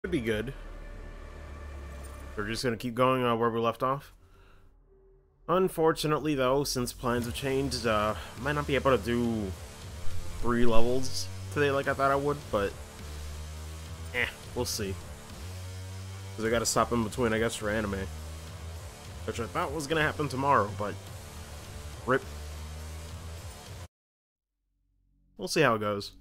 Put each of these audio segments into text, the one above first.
Could be good. We're just gonna keep going where we left off. Unfortunately, though, since plans have changed, might not be able to do 3 levels today like I thought I would, but we'll see. Because I gotta stop in between, I guess, for anime. Which I thought was gonna happen tomorrow, but rip. We'll see how it goes.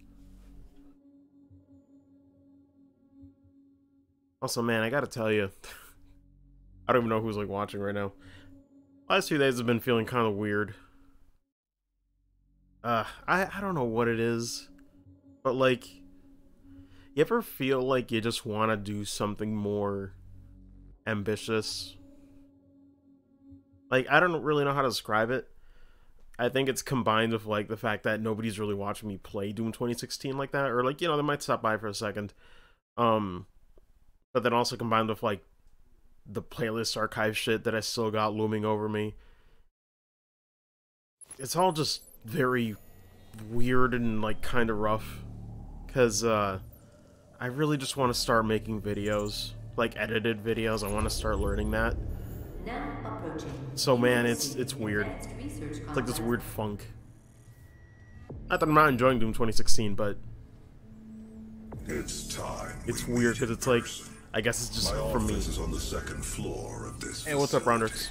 Also, man, I gotta tell you, I don't even know who's like watching right now. Last few days have been feeling kind of weird. I don't know what it is, but like, you ever feel like you just want to do something more ambitious? Like, I don't really know how to describe it. I think it's combined with like the fact that nobody's really watching me play Doom 2016 like that, or like, you know, they might stop by for a second. But then also combined with like the playlist archive shit that I still got looming over me. It's all just very weird and like kind of rough, because I really just want to start making videos, like edited videos. I want to start learning that. So man, it's weird. It's like this weird funk. Not that I'm not enjoying Doom 2016, but it's time. It's weird because it's like, I guess it's just for me. Is on the second floor of this hey, what's up, Roundrix?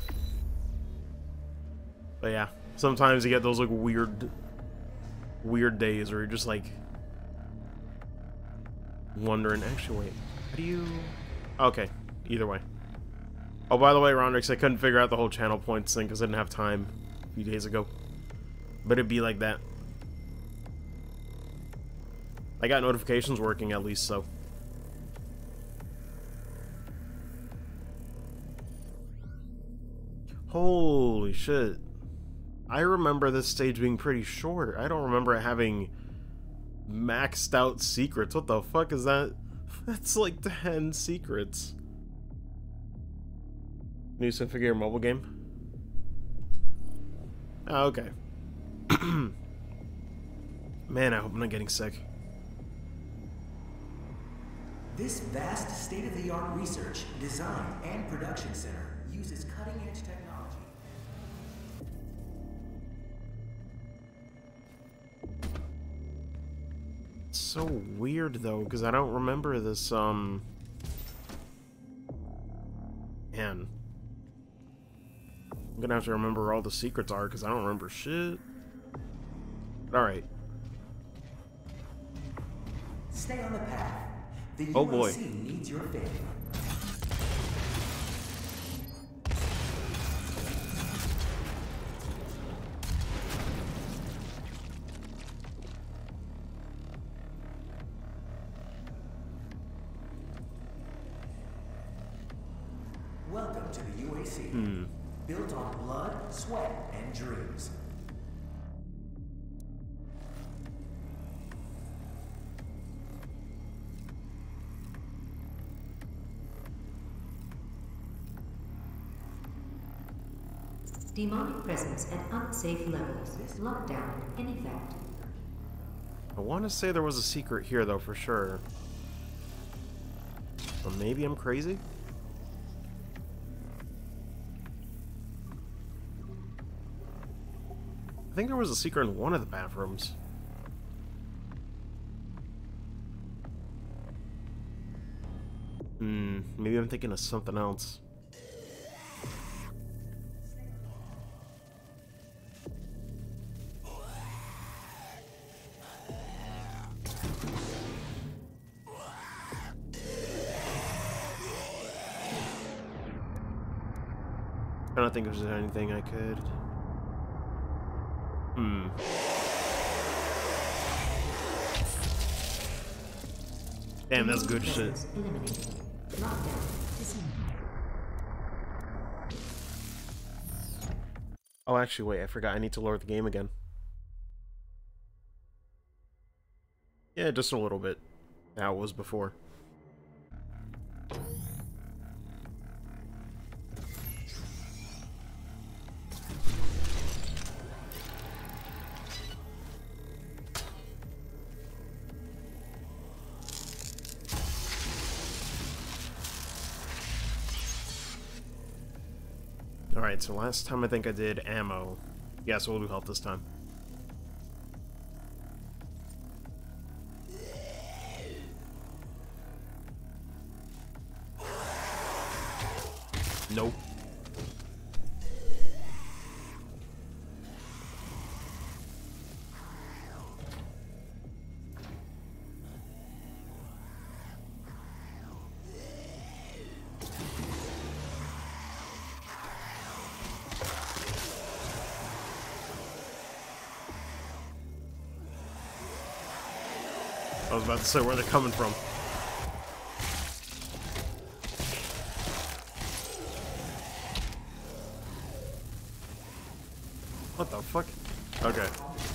But yeah, sometimes you get those like weird days where you're just like wondering. Actually, wait, how do you? Okay, either way. Oh, by the way, Roundrix, I couldn't figure out the whole channel points thing because I didn't have time a few days ago. But it'd be like that. I got notifications working at least, so. Holy shit. I remember this stage being pretty short. I don't remember it having maxed out secrets. What the fuck is that? That's like 10 secrets. New Symphogear mobile game? Oh, okay. Man, I hope I'm not getting sick. This vast state-of-the-art research, design, and production center uses cutting-edge technology. It's so weird, though, because I don't remember this, Man. I'm gonna have to remember where all the secrets are, because I don't remember shit. Alright. Stay on the path. The oh boy. UAC needs your faith. Welcome to the UAC. Built on blood, sweat, and dreams. Demonic presence at unsafe levels. Lockdown in effect. I want to say there was a secret here, though, for sure. Or maybe I'm crazy? I think there was a secret in one of the bathrooms. Maybe I'm thinking of something else. I don't think there's anything I could. Damn, that's good shit. Oh, actually, wait, I forgot. I need to load the game again. Yeah, just a little bit. That was before. Alright, so last time I think I did ammo. Yeah, so we'll do health this time. Nope. I was about to say where they're coming from. What the fuck? Okay.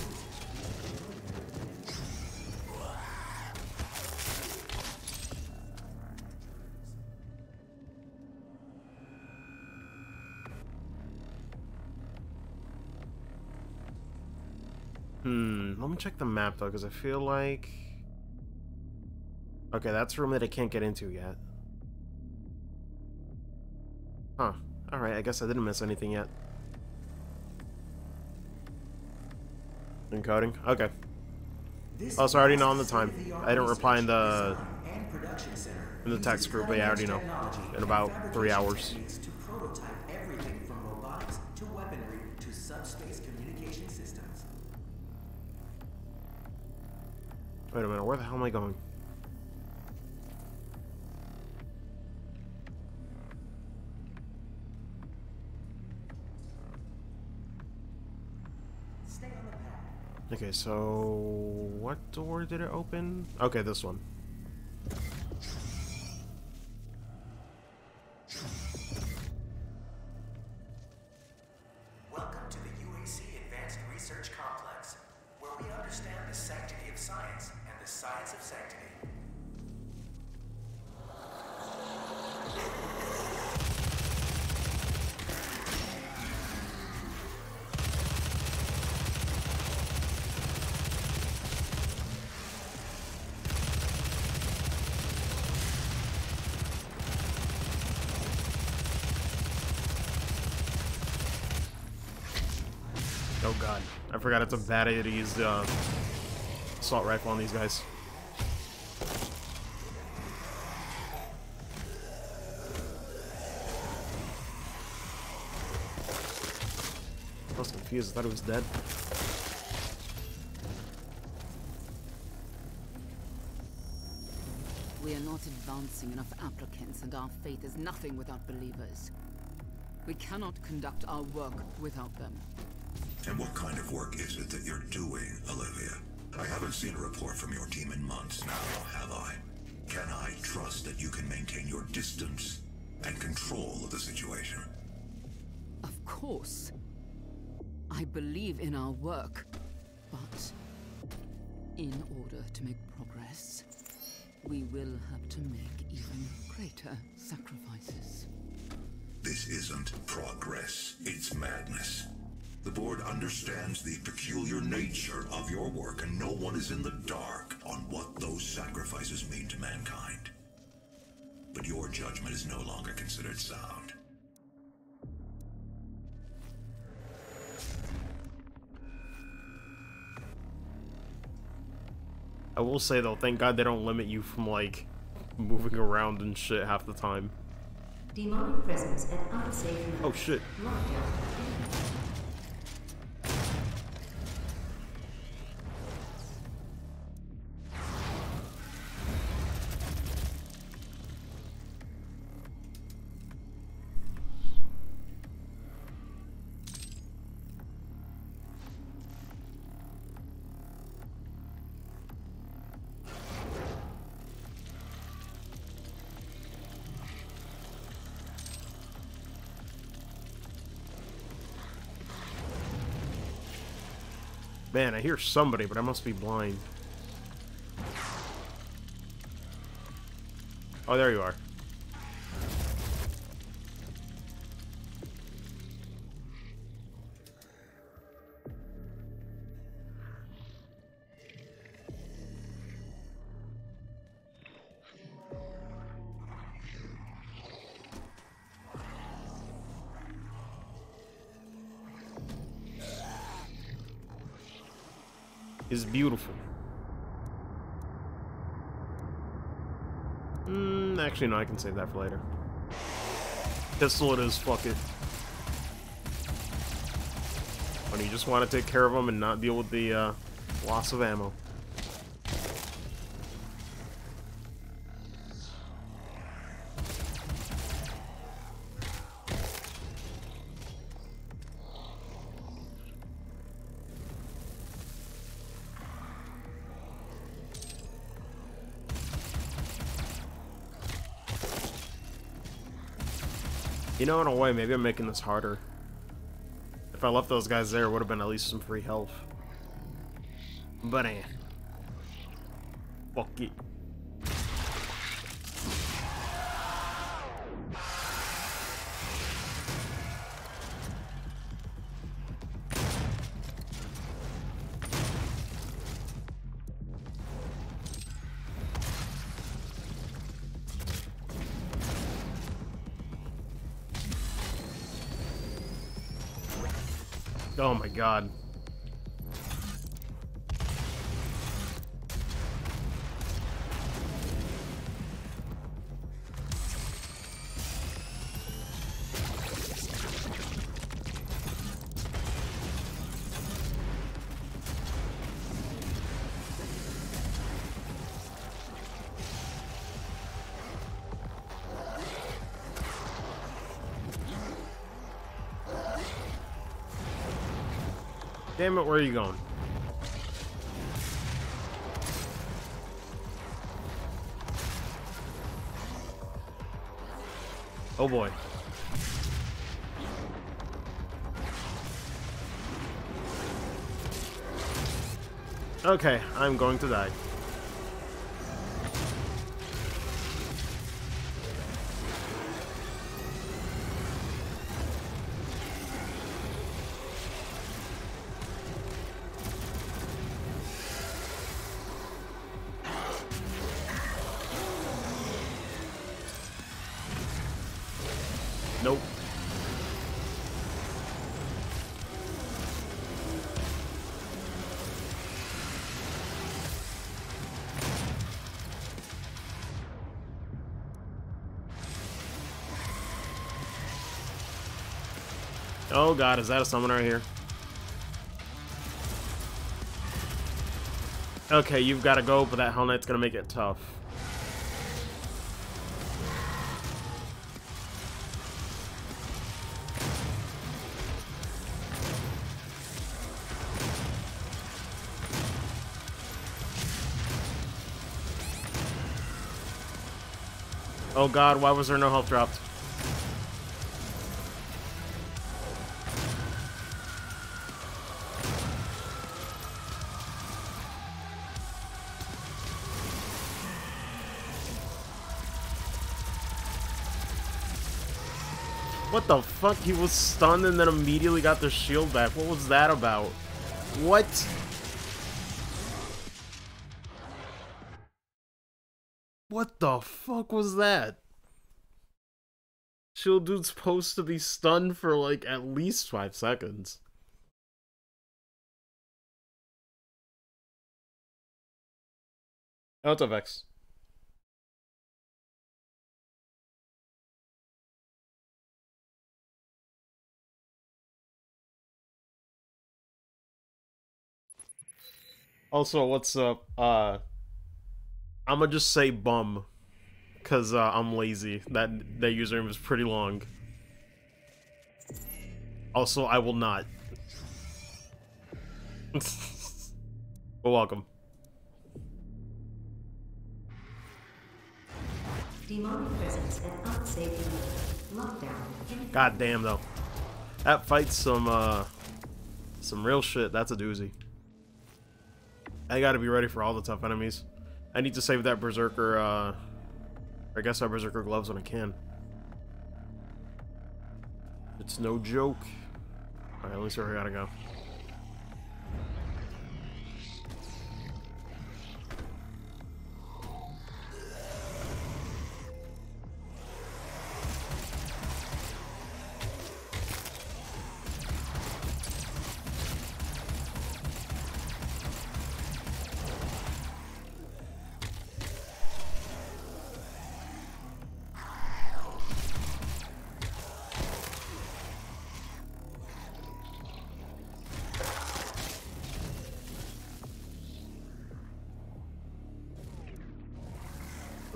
Let me check the map though, because I feel like... Okay, that's a room that I can't get into yet. Huh. Alright, I guess I didn't miss anything yet. Encoding? Okay. Oh, so I already know on the time. I didn't reply in the text group, but yeah, I already know. In about 3 hours. To prototype everything from robotics to weaponry to subspace communication systems. Wait a minute, where the hell am I going? Stay on the path. Okay, so... what door did it open? Okay, this one. Welcome to the UAC Advanced Research Complex, where we understand the sanctity of science and the science of sanctity. Oh god. I forgot it's a bad idea to use the assault rifle on these guys. I was confused. I thought it was dead. We are not advancing enough applicants, and our faith is nothing without believers. We cannot conduct our work without them. And what kind of work is it that you're doing, Olivia? I haven't seen a report from your team in months now, have I? Can I trust that you can maintain your distance and control of the situation? Of course. I believe in our work, but in order to make progress, we will have to make even greater sacrifices. This isn't progress, it's madness. The board understands the peculiar nature of your work, and no one is in the dark on what those sacrifices mean to mankind. But your judgment is no longer considered sound. I will say though, thank God they don't limit you from like moving around and shit half the time. Demonic presence at unsafe levels. Oh shit. Lockdown. Man, I hear somebody, but I must be blind. Oh, there you are. is beautiful. Actually, no, I can save that for later. Pistol it is, fuck it. When you just want to take care of them and not deal with the loss of ammo. You know, in a way, maybe I'm making this harder. If I left those guys there, it would have been at least some free health. But fuck it. Oh my god. Damn it, where are you going? Oh boy. Okay, I'm going to die. Nope. Oh god, is that a summoner right here? Okay, you've got to go, but that Hell Knight's gonna make it tough. Oh god, why was there no health dropped? What the fuck? He was stunned and then immediately got their shield back. What was that about? What? What the fuck was that? Shield dude's supposed to be stunned for like at least 5 seconds. Oh, it's a Vex. Also, what's up? I'ma just say bum. Cause I'm lazy. That username is pretty long. Also, I will not. Well, welcome. Demonic presence at unsafe level. Lockdown. God damn though. That fight's some real shit. That's a doozy. I gotta be ready for all the tough enemies. I need to save that Berserker, I guess our Berserker gloves when I can. It's no joke. Alright, at least where I gotta go.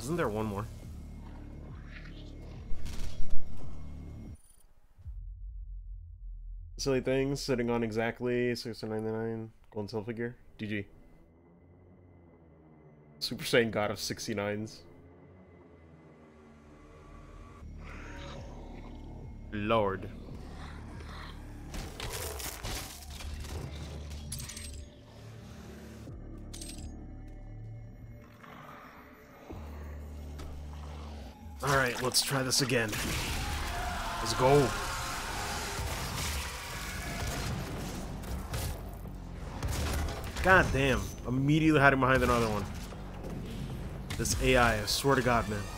Isn't there one more? Silly things sitting on exactly 699 golden silver gear. GG. Super Saiyan God of 69s. Lord. Alright, let's try this again. Let's go. God damn. Immediately hiding behind another one. This AI, I swear to God, man.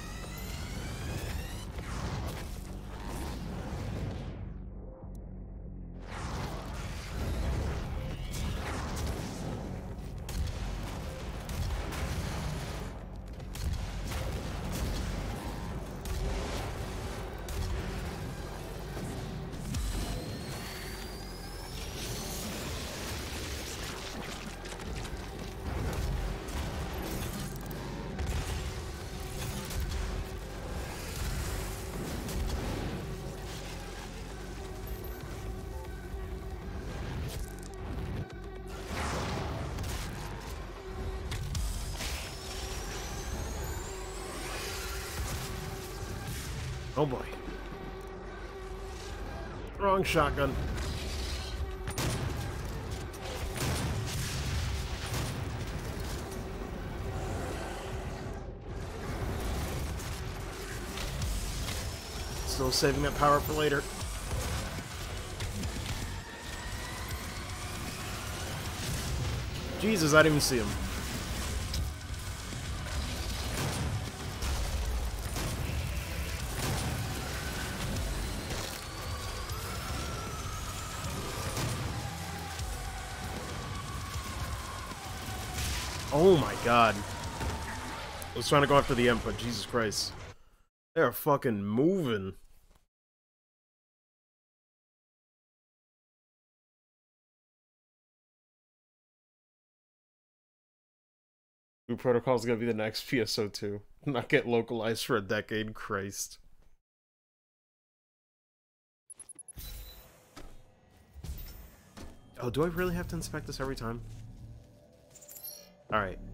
Oh boy. Wrong shotgun. Still saving that power for later. Jesus, I didn't even see him. Oh my god. I was trying to go after the imp, but Jesus Christ. They're fucking moving. New Protocol's gonna be the next PSO2. Not get localized for a decade, Christ. Oh, do I really have to inspect this every time? Alright.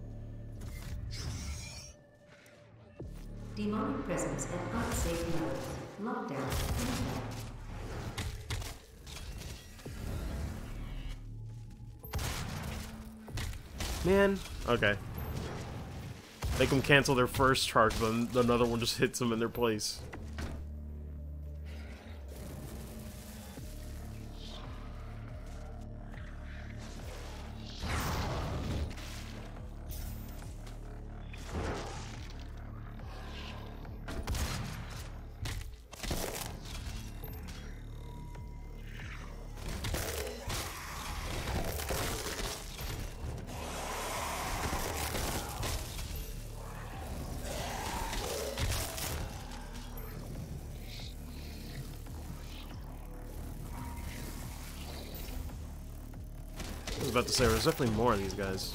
Demonic presence at unsafe levels. Lockdown in effect. Man. Okay. Make them cancel their first charge, but another one just hits them in their place. I was about to say, there's definitely more of these guys.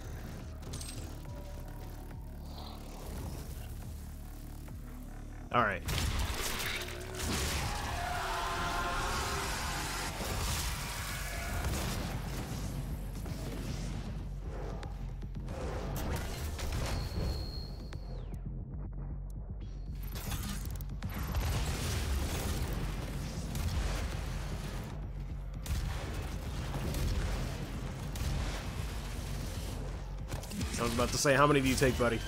Alright. I was about to say, how many do you take, buddy?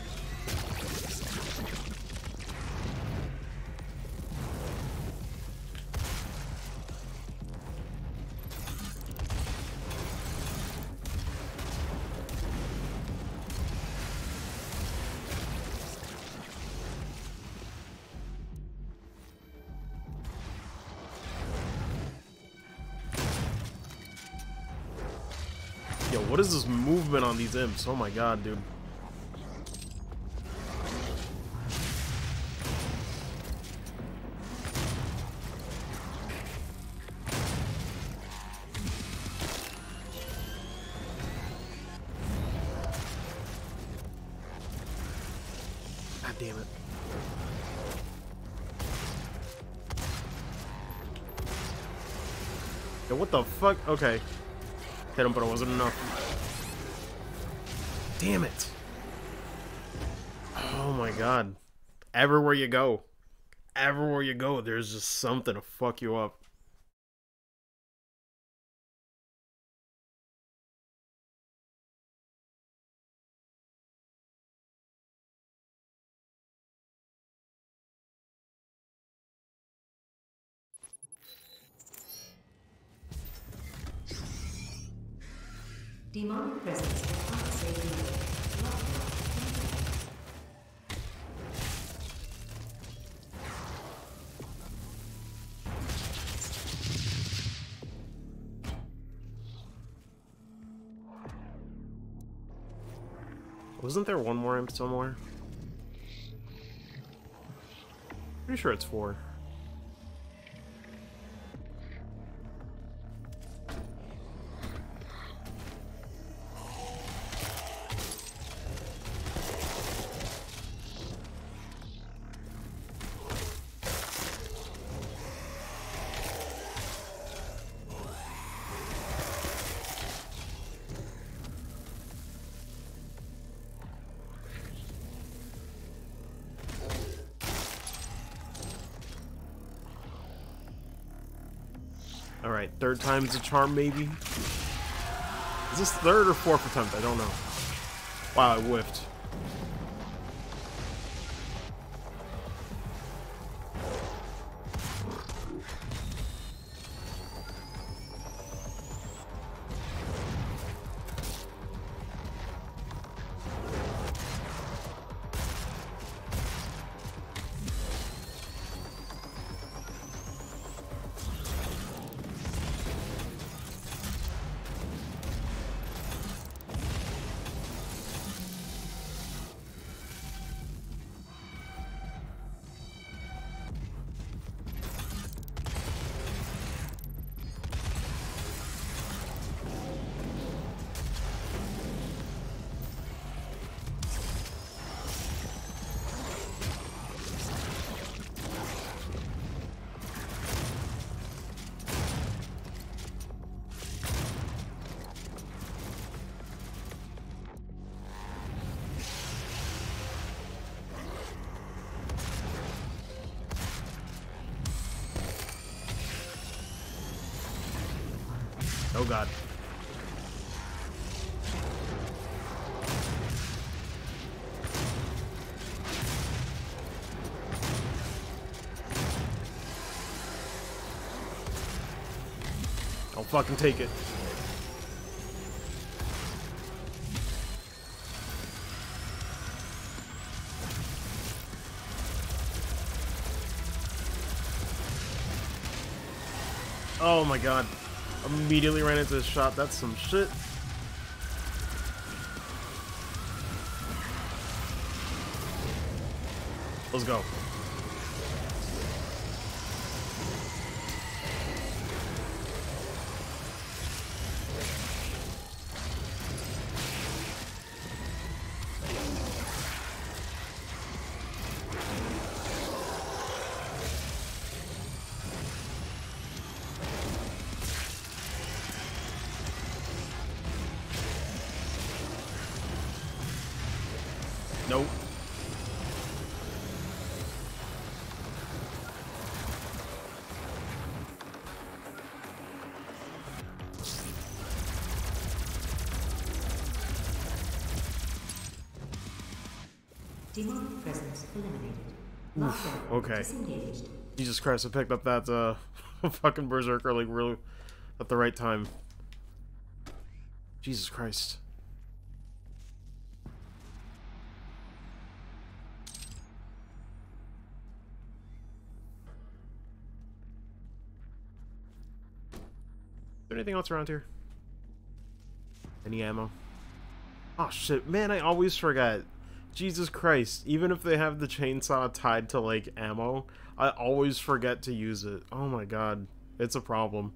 Yo, what is this movement on these imps? Oh my god, dude. damn it. Yeah, what the fuck? Okay. Hit him, but it wasn't enough. Damn it. Oh my god. Everywhere you go, there's just something to fuck you up. Demonic presence at unsafe level. Lockdown. Wasn't there one more imp somewhere? Pretty sure it's 4. Alright, third time's a charm, maybe? Is this third or fourth attempt? I don't know. Wow, I whiffed. Oh god. I'll fucking take it. Oh my god. Immediately ran into this shot. That's some shit. Let's go. Nope. Demonic presence eliminated. Oof, Lockdown okay. disengaged. Jesus Christ, I picked up that fucking berserker like really at the right time. Jesus Christ. Is there anything else around here? Any ammo? Oh shit, man, I always forget. Jesus Christ, even if they have the chainsaw tied to, like, ammo, I always forget to use it. Oh my god, it's a problem.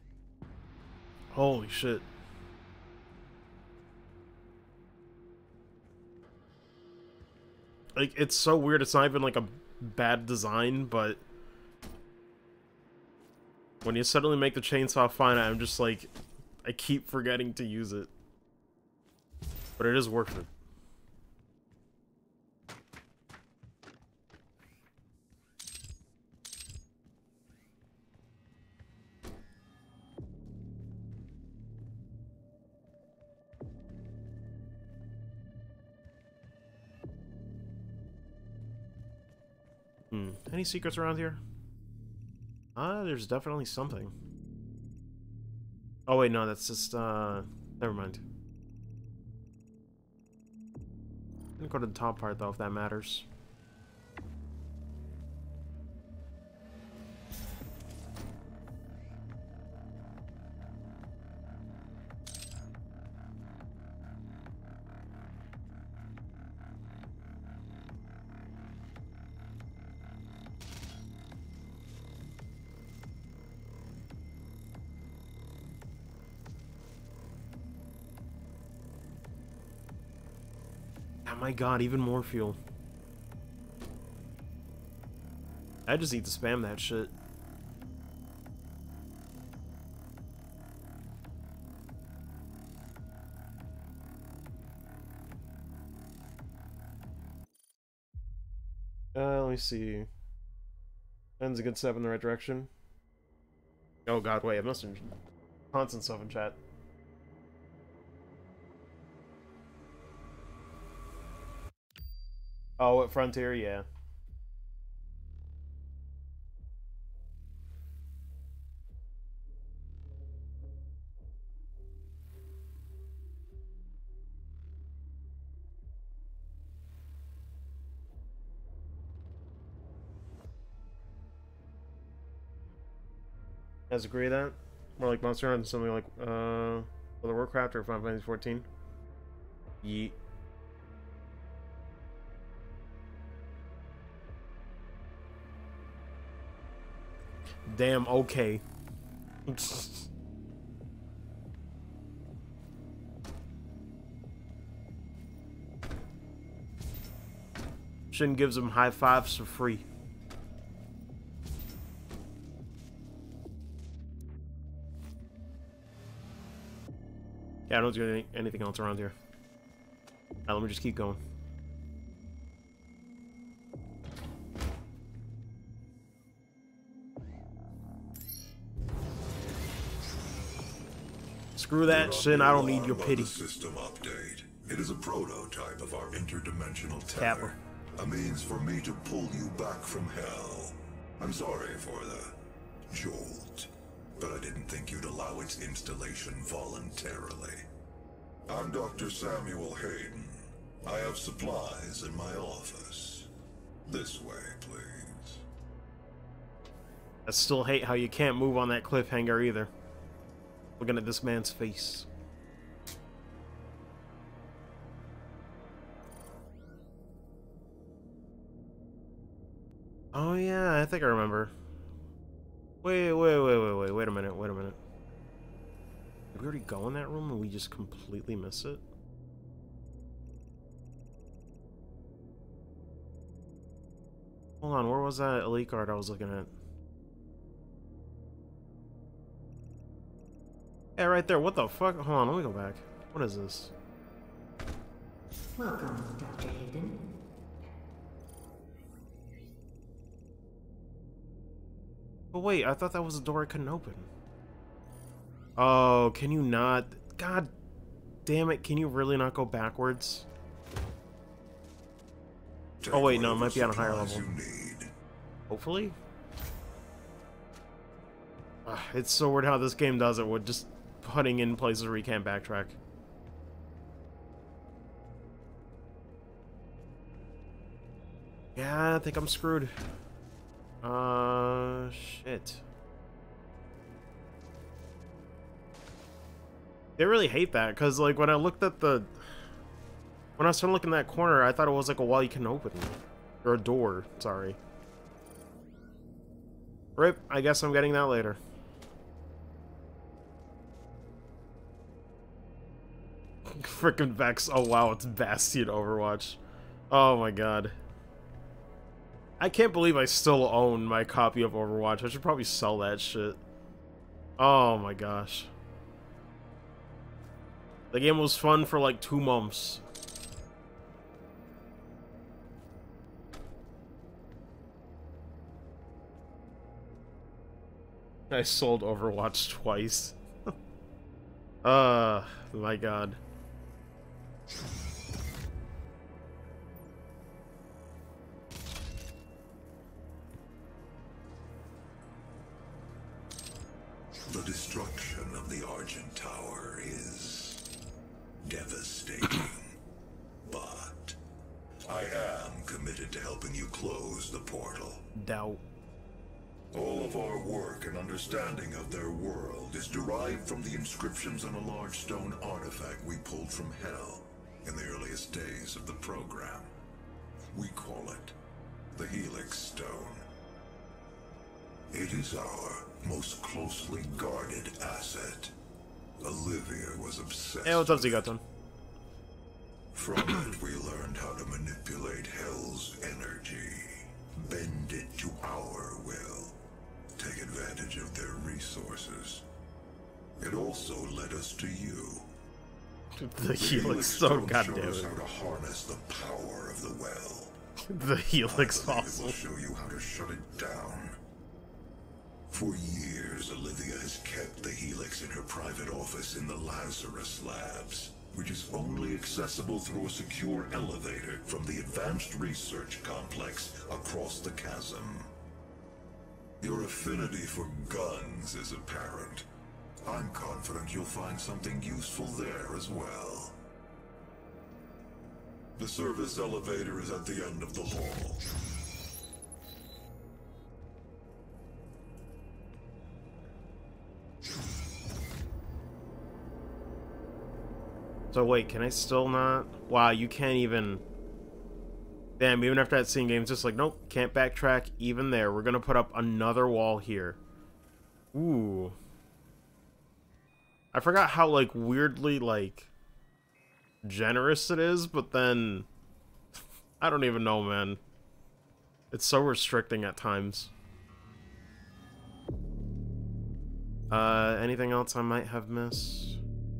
Holy shit. Like, it's so weird. It's not even, like, a bad design, but when you suddenly make the chainsaw finite, I'm just like, I keep forgetting to use it. But it is worth it. Any secrets around here? There's definitely something. Oh wait, no, that's just, never mind. I'm gonna go to the top part, though, if that matters. Oh my god, even more fuel. I just need to spam that shit. Let me see. Ben's a good step in the right direction. Oh god, wait, I must have constant stuff in chat. Oh, at Frontier, yeah. Guys agree with that? More like Monster Hunter, something like, World of Warcraft or Final Fantasy 14? Yeet. Damn, okay. Shin gives him high fives for free. Yeah, I don't do anything else around here. Alright, let me just keep going. Screw that, Shin, I don't need your pity. System update. It is a prototype of our interdimensional tether. Kappa. A means for me to pull you back from hell. I'm sorry for the jolt, but I didn't think you'd allow its installation voluntarily. I'm Dr. Samuel Hayden. I have supplies in my office. This way, please. I still hate how you can't move on that cliffhanger either. Looking at this man's face. Oh yeah, I think I remember. Wait a minute. Did we already go in that room and we just completely miss it? Hold on, where was that elite card I was looking at? Yeah, right there. What the fuck? Hold on, let me go back. What is this? Welcome, Dr. Hayden. But wait, I thought that was a door I couldn't open. Oh, can you not? God damn it, can you really not go backwards? Oh wait, no, it might be on a higher level. Hopefully? It's so weird how this game does it with just putting in places where you can't backtrack. Yeah, I think I'm screwed. Shit. They really hate that, because, like, when I looked at the... When I started looking in that corner, I thought it was, like, a wall you can open. Or a door, sorry. Rip, I guess I'm getting that later. Frickin' Vex. Oh, wow, it's Bastion Overwatch. Oh, my God. I can't believe I still own my copy of Overwatch. I should probably sell that shit. Oh my gosh. The game was fun for like 2 months. I sold Overwatch twice. My god. The destruction of the Argent Tower is devastating, but I am committed to helping you close the portal. Doubt. All of our work and understanding of their world is derived from the inscriptions on a large stone artifact we pulled from Hell in the earliest days of the program. We call it the Helix Stone. It is our most closely guarded asset. Olivia was obsessed. Hey, what's up, Zigaton? From it, we learned how to manipulate Hell's energy, bend it to our will, take advantage of their resources. It also led us to you. The Helix Stone, showed goddamn us it. how to harness the power of the well. The Helix I fossil. will show you how to shut it down. For years, Olivia has kept the Helix in her private office in the Lazarus Labs, which is only accessible through a secure elevator from the Advanced Research Complex across the chasm. Your affinity for guns is apparent. I'm confident you'll find something useful there as well. The service elevator is at the end of the hall. So wait, can I still not? Wow, you can't even... Damn, even after that scene, game's just like, nope, can't backtrack even there. We're gonna put up another wall here. Ooh. I forgot how, like, weirdly, like, generous it is, but then... I don't even know, man. It's so restricting at times. Anything else I might have missed?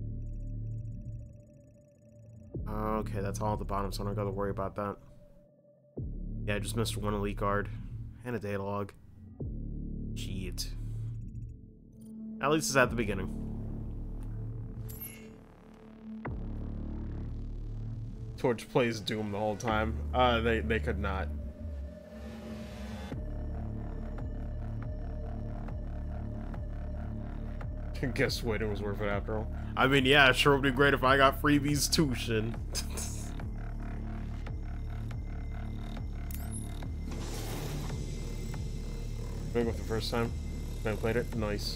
Okay, that's all at the bottom, so I don't gotta worry about that. Yeah, I just missed one elite guard. And a data log. Shit. At least it's at the beginning. Torch plays Doom the whole time. They could not. Guess what? It was worth it after all. I mean, yeah, it sure would be great if I got freebies too, Shin. Maybe with the first time I played it. Nice.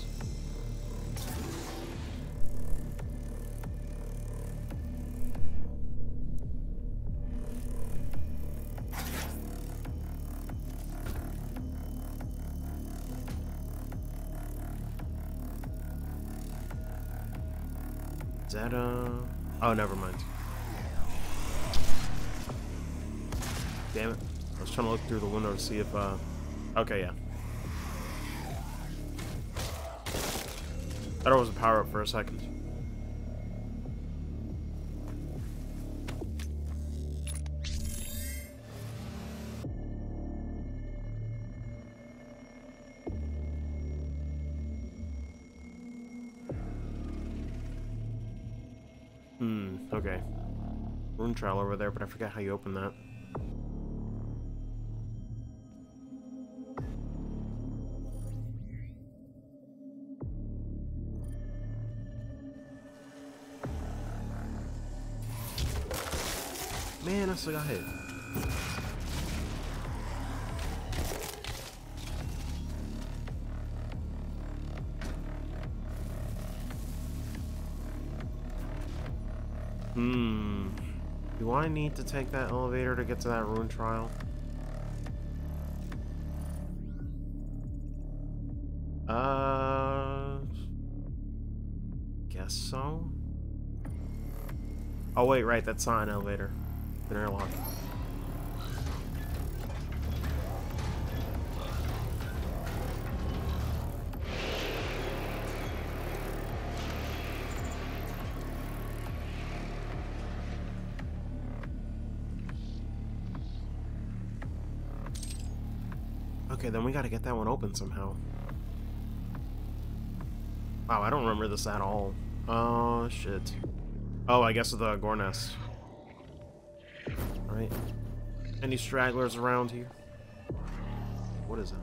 Is that oh, never mind. Damn it. I was trying to look through the window to see if okay, yeah. I thought it was a power up for a second. Okay. Rune trial over there, but I forgot how you open that. Man, I still got hit. Do I need to take that elevator to get to that rune trial? Guess so. Oh wait, right, that's not an elevator. It's an airlock. Okay, then we gotta get that one open somehow. Wow, I don't remember this at all. Oh, shit. Oh, I guess the gore nest. Alright. Any stragglers around here? What is it?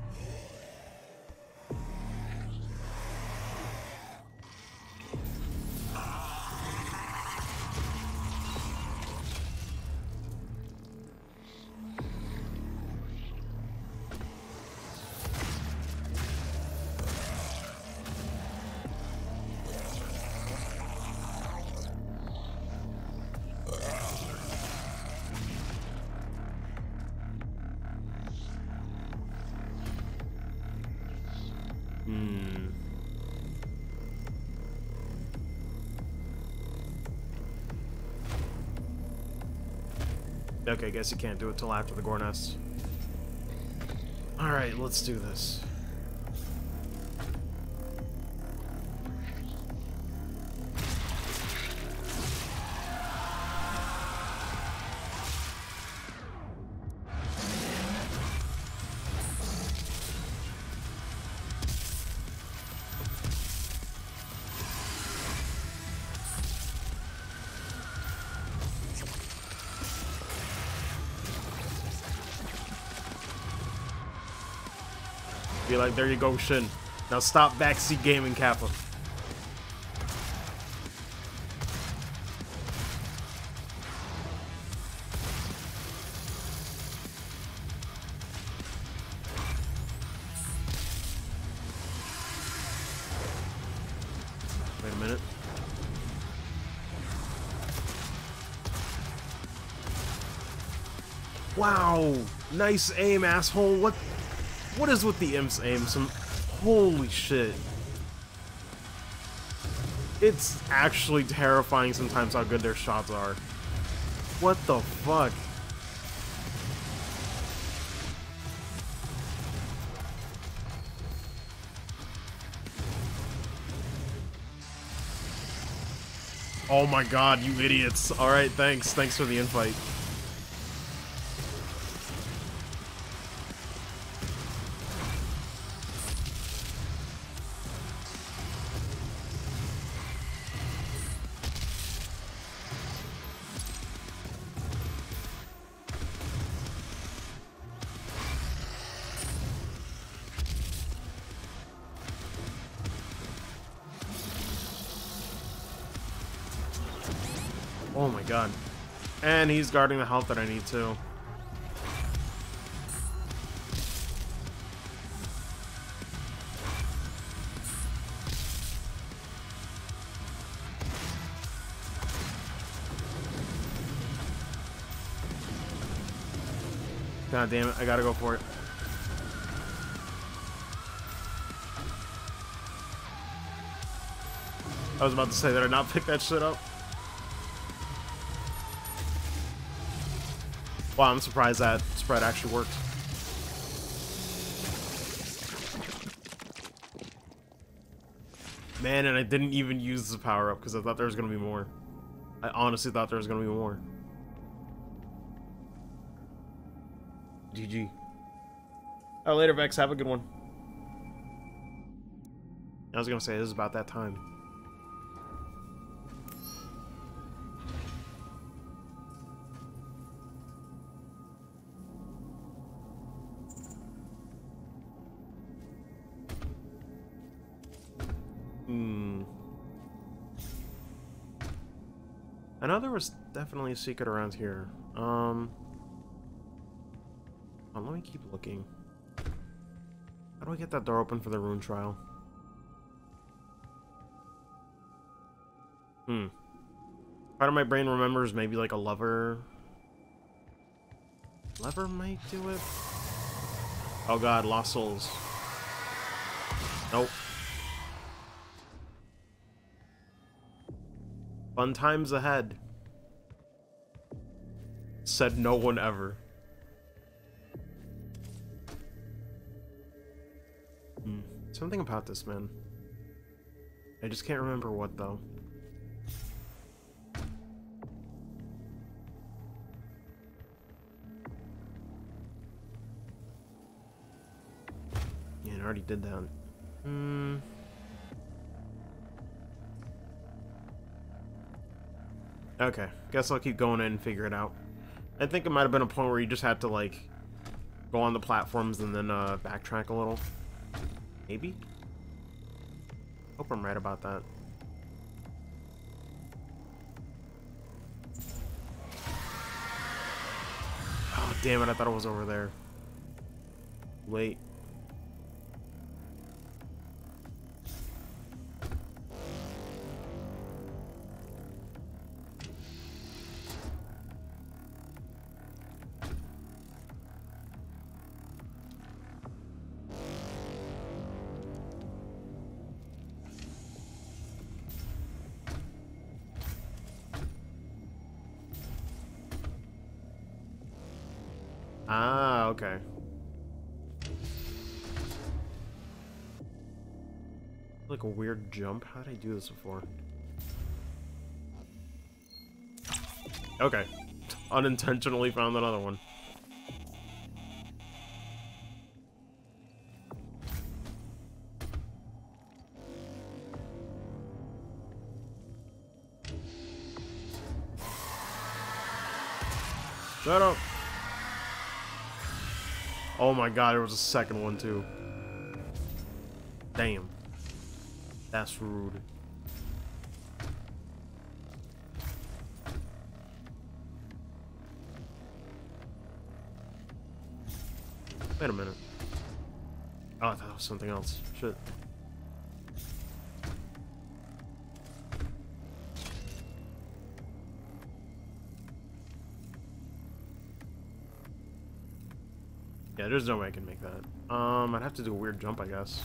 Okay, guess you can't do it till after the gore nest. Alright, let's do this. Be like, there you go, Shin. Now stop backseat gaming, Kappa. Wait a minute. Wow! Nice aim, asshole. What is with the imp's aim? Holy shit. It's actually terrifying sometimes how good their shots are. What the fuck? Oh my god, you idiots. Alright, thanks. Thanks for the invite. Oh my god. And he's guarding the health that I need too. God damn it, I gotta go for it. I was about to say that I not pick that shit up. Wow, I'm surprised that spread actually worked. Man, and I didn't even use the power-up because I thought there was going to be more. I honestly thought there was going to be more. GG. Oh, later, Vex. Have a good one. I was going to say, this is about that time. I know there was definitely a secret around here. Let me keep looking. How do I get that door open for the rune trial? Part of my brain remembers maybe like a lever. Lever might do it. Oh god, lost souls. Nope. Fun times ahead. Said no one ever. Something about this, man. I just can't remember what, though. I already did that. Hmm. Okay, guess I'll keep going in and figure it out. I think it might have been a point where you just had to, like, go on the platforms and then backtrack a little. Maybe? Hope I'm right about that. Oh, damn it, I thought it was over there. Wait. Ah, okay. Like a weird jump? How did I do this before? Okay. Unintentionally found another one. Shut up! Oh my god, there was a second one too. Damn. That's rude. Wait a minute. Oh, I thought it was something else. Shit. Yeah, there's no way I can make that. I'd have to do a weird jump, I guess.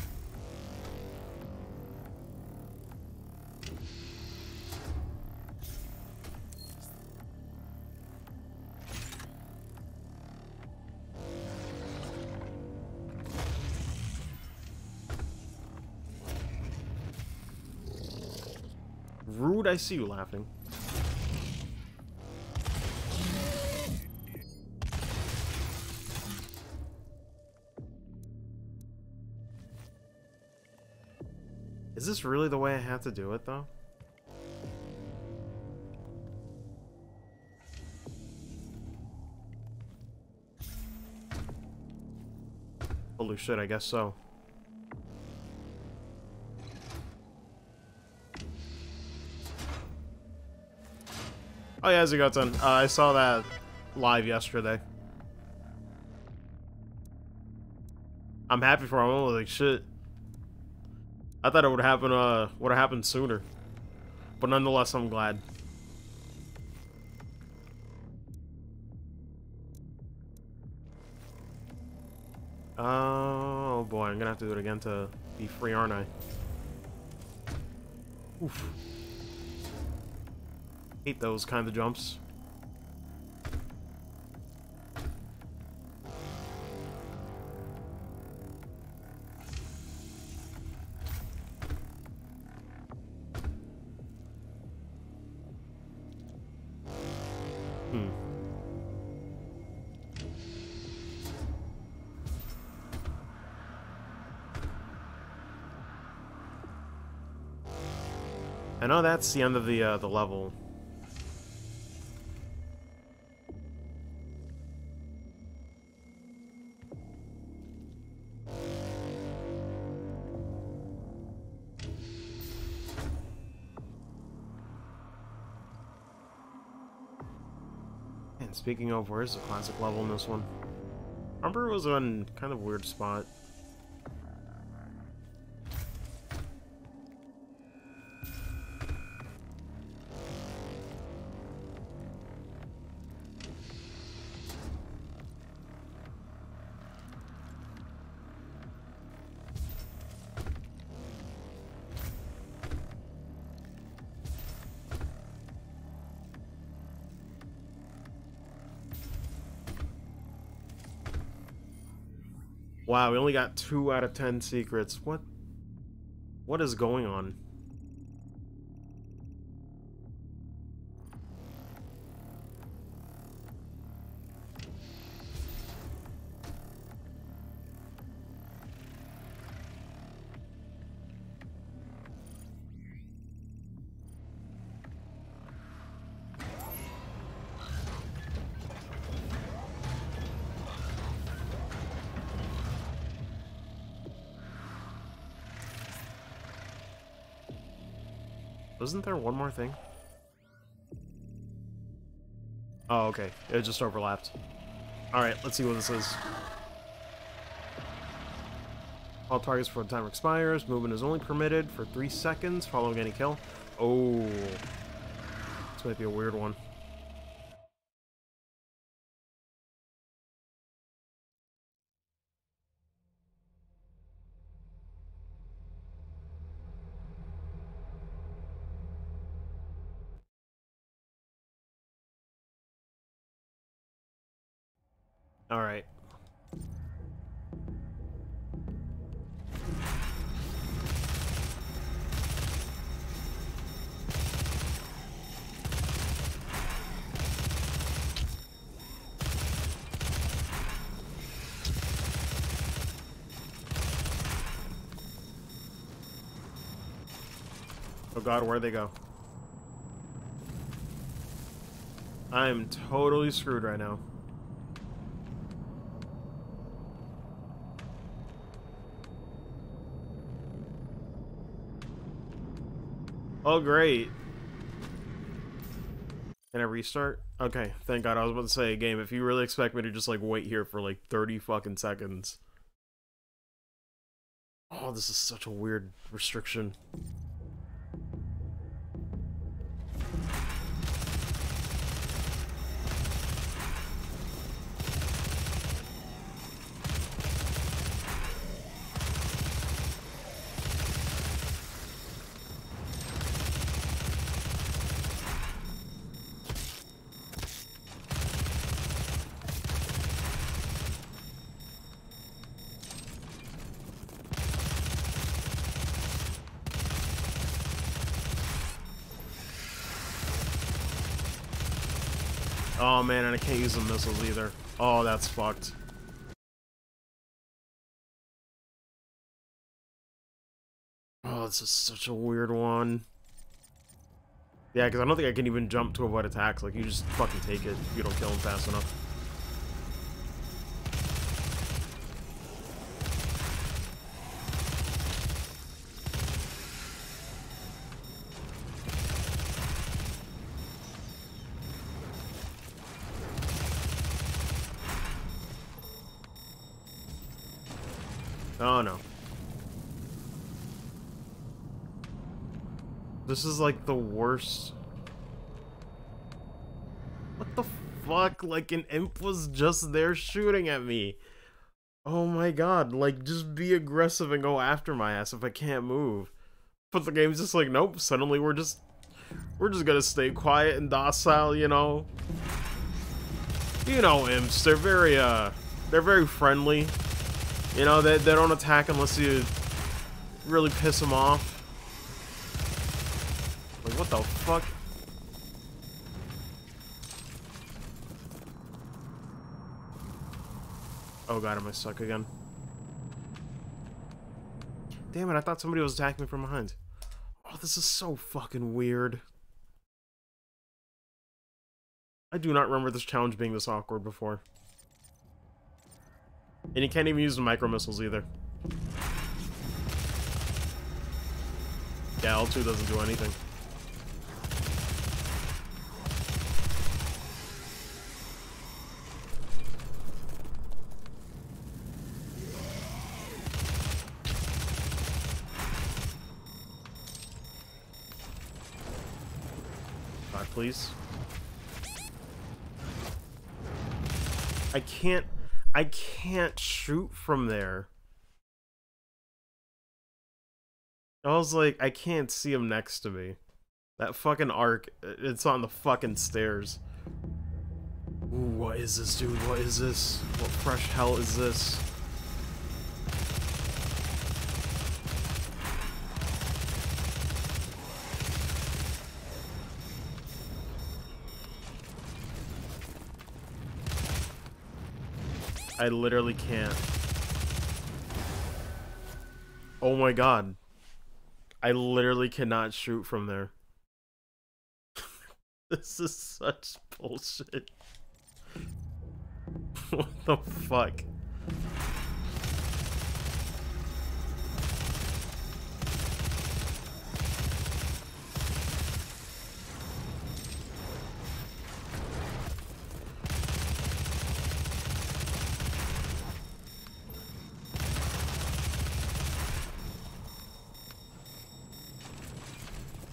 Rude, I see you laughing. Is this really the way I have to do it, though? Holy shit, I guess so. Oh yeah, Zugotan. I saw that live yesterday. I'm happy for him. I was like, shit. I thought it would happen. Would have happened sooner, but nonetheless, I'm glad. Oh boy, I'm gonna have to do it again to be free, aren't I? Oof. Hate those kind of jumps. I know that's the end of the level. And speaking of, where's the classic level in this one? Remember, it was on kind of weird spot. Wow, we only got 2 out of 10 secrets. What is going on? Wasn't there one more thing? Oh, okay. It just overlapped. Alright, let's see what this is. All targets before the timer expires. Movement is only permitted for 3 seconds following any kill. Oh. This might be a weird one. Alright. Oh god, where'd they go? I'm totally screwed right now. Oh, great. Can I restart? Okay, thank God. I was about to say, game, if you really expect me to just, like, wait here for, like, 30 fucking seconds. Oh, this is such a weird restriction. Oh man, and I can't use the missiles either. Oh, that's fucked. Oh, this is such a weird one. Yeah, because I don't think I can even jump to avoid attacks. Like, you just fucking take it if you don't kill him fast enough. Oh no. This is like the worst. What the fuck? Like an imp was just there shooting at me. Oh my god, like just be aggressive and go after my ass if I can't move. But the game's just like, nope, suddenly we're just gonna stay quiet and docile, you know? You know imps, they're very friendly. You know, they don't attack unless you really piss them off. Like, what the fuck? Oh god, am I stuck again? Damn it, I thought somebody was attacking me from behind. Oh, this is so fucking weird. I do not remember this challenge being this awkward before. And you can't even use the micro missiles either. Yeah, L2 doesn't do anything. God, please. I can't shoot from there. I was like, I can't see him next to me. That fucking arc, it's on the fucking stairs. Ooh, what is this, dude? What is this? What fresh hell is this? I literally can't. Oh my god. I literally cannot shoot from there. This is such bullshit. What the fuck?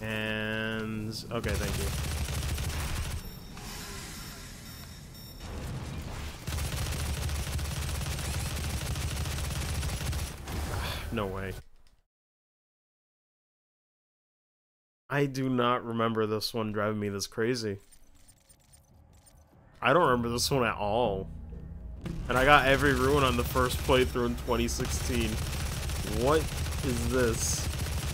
And okay, thank you. No way. I do not remember this one driving me this crazy. I don't remember this one at all. And I got every ruin on the first playthrough in 2016. What is this?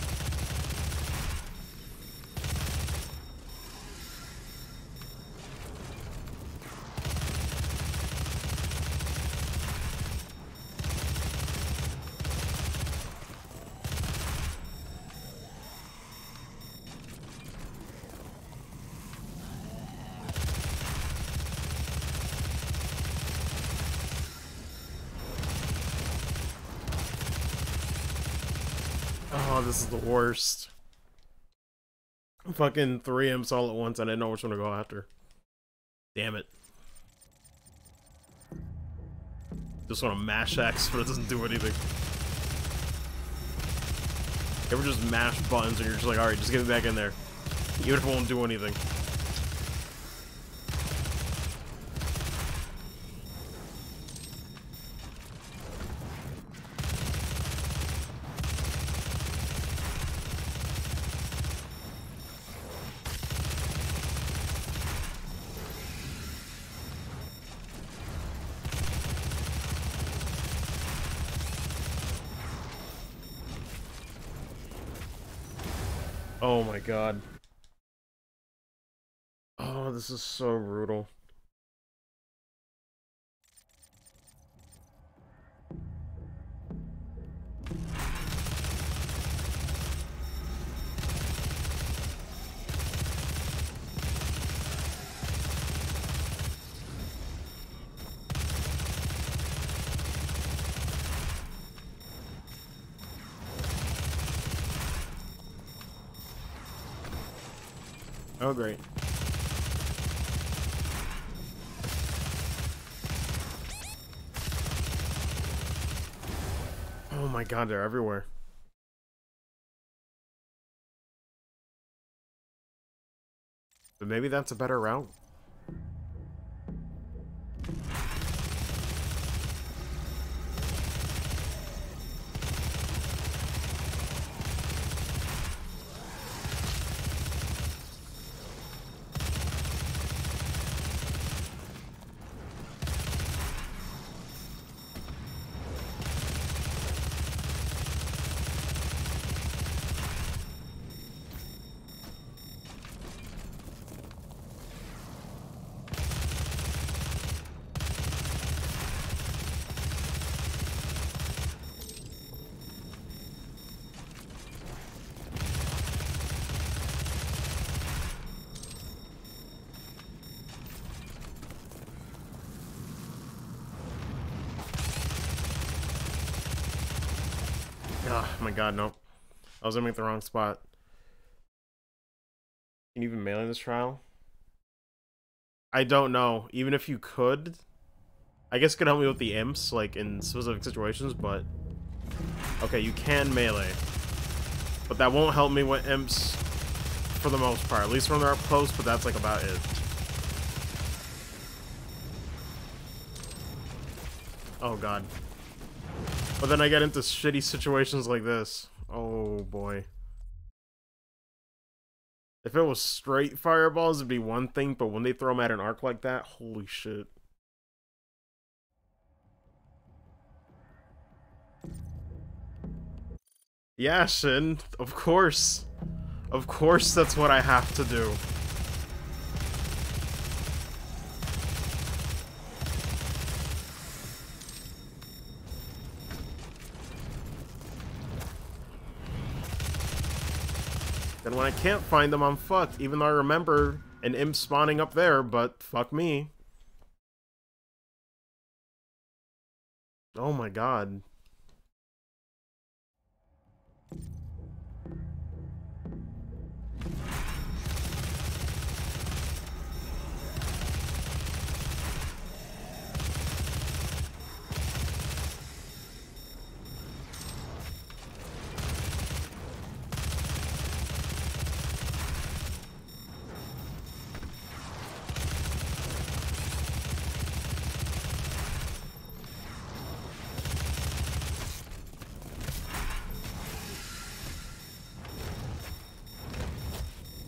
Oh, this is the worst. Fucking 3 imps all at once. I didn't know which one to go after. Damn it. Just want to mash X, but it doesn't do anything. You ever just mash buttons and you're just like, alright, just get me back in there. Even if it won't do anything. Oh my god. Oh, this is so brutal. Oh, great. Oh my god, they're everywhere. But maybe that's a better route. Oh my god, no. I was aiming at the wrong spot. Can you even melee this trial? I don't know. Even if you could, I guess it could help me with the imps, like in specific situations, but okay, you can melee. But that won't help me with imps for the most part. At least when they're up close, but that's like about it. Oh god. But then I get into shitty situations like this. Oh boy. If it was straight fireballs, it'd be one thing, but when they throw them at an arc like that, holy shit. Yeah, Shin, of course. Of course that's what I have to do. Then when I can't find them, I'm fucked, even though I remember an imp spawning up there, but fuck me. Oh my god.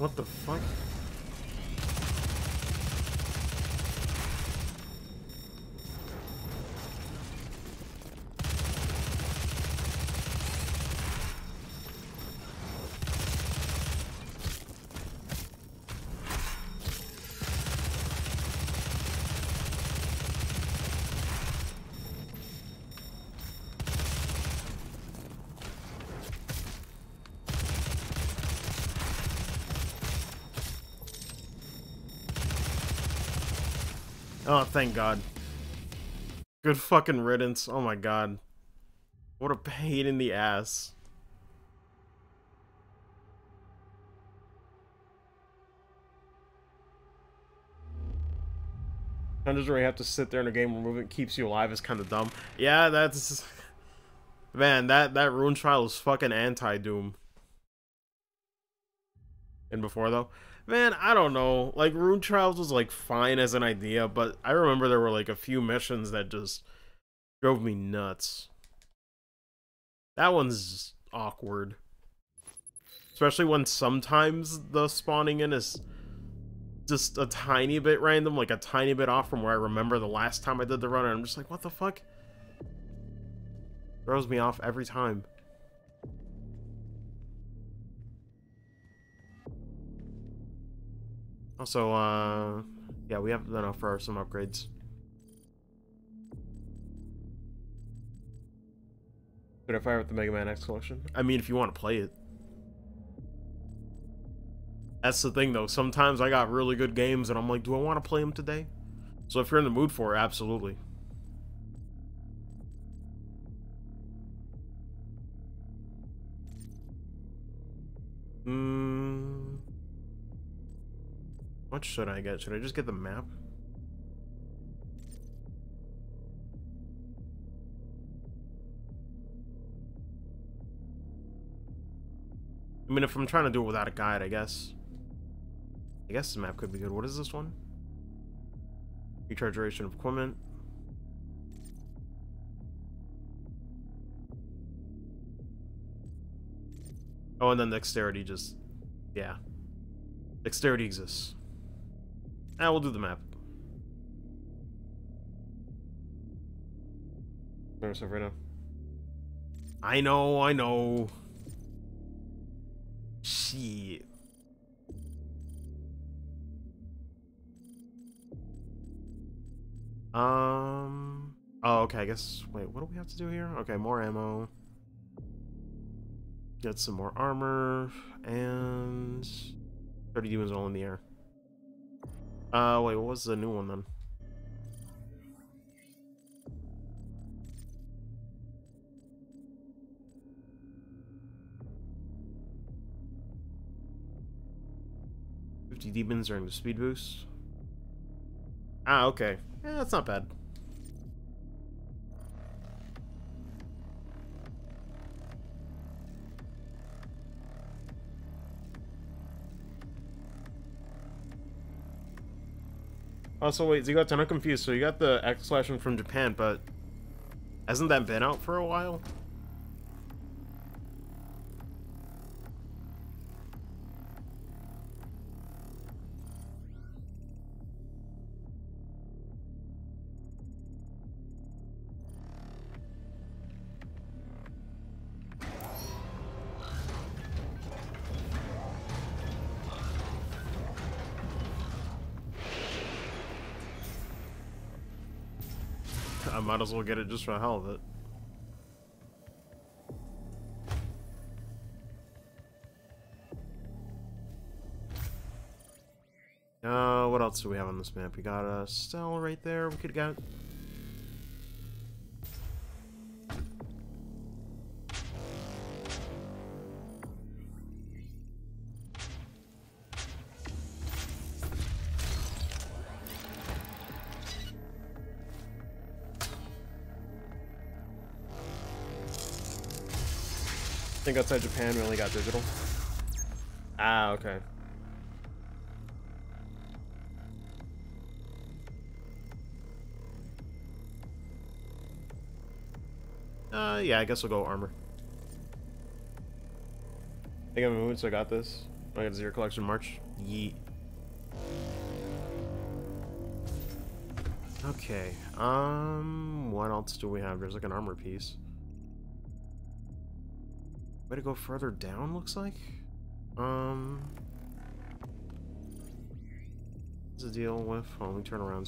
What the fuck? Oh, thank God. Good fucking riddance. Oh my God. What a pain in the ass. Hundreds where you have to sit there in a game where movement keeps you alive is kind of dumb. Yeah, that's... Man, that Rune Trial is fucking anti-Doom. And before, though? Man, I don't know. Like, Rune Trials was, like, fine as an idea, but I remember there were, like, a few missions that just drove me nuts. That one's awkward. Especially when sometimes the spawning in is just a tiny bit random, like a tiny bit off from where I remember the last time I did the run, and I'm just like, what the fuck? Throws me off every time. Also, yeah, we have enough for some upgrades. But if I with the Mega Man X collection, I mean, if you want to play it. That's the thing, though. Sometimes I got really good games, and I'm like, do I want to play them today? So if you're in the mood for it, absolutely. What should I get? Should I just get the map? I mean, if I'm trying to do it without a guide, I guess the map could be good. What is this one? Recharge duration of equipment. Oh, and then dexterity just... Yeah. Dexterity exists. Ah, we'll do the map. There's stuff right now. I know. Shit. Oh, okay, I guess... Wait, what do we have to do here? Okay, more ammo. Get some more armor. And... 30 demons all in the air. Wait, what was the new one then? Demons during the speed boost. Ah, okay. Yeah, that's not bad. Also, wait, Zigots, I'm confused. So you got the X Collection from Japan, but hasn't that been out for a while? I might as well get it just for the hell of it. What else do we have on this map? We got a cell right there we could get. I think outside Japan we only got digital. Ah, okay. Yeah, I guess we'll go armor. I think I'm moving, so I got this. I got Zero Collection March. Yeet. Okay, what else do we have? There's like an armor piece. Way to go further down, looks like? What's the deal with... Oh, let me turn around.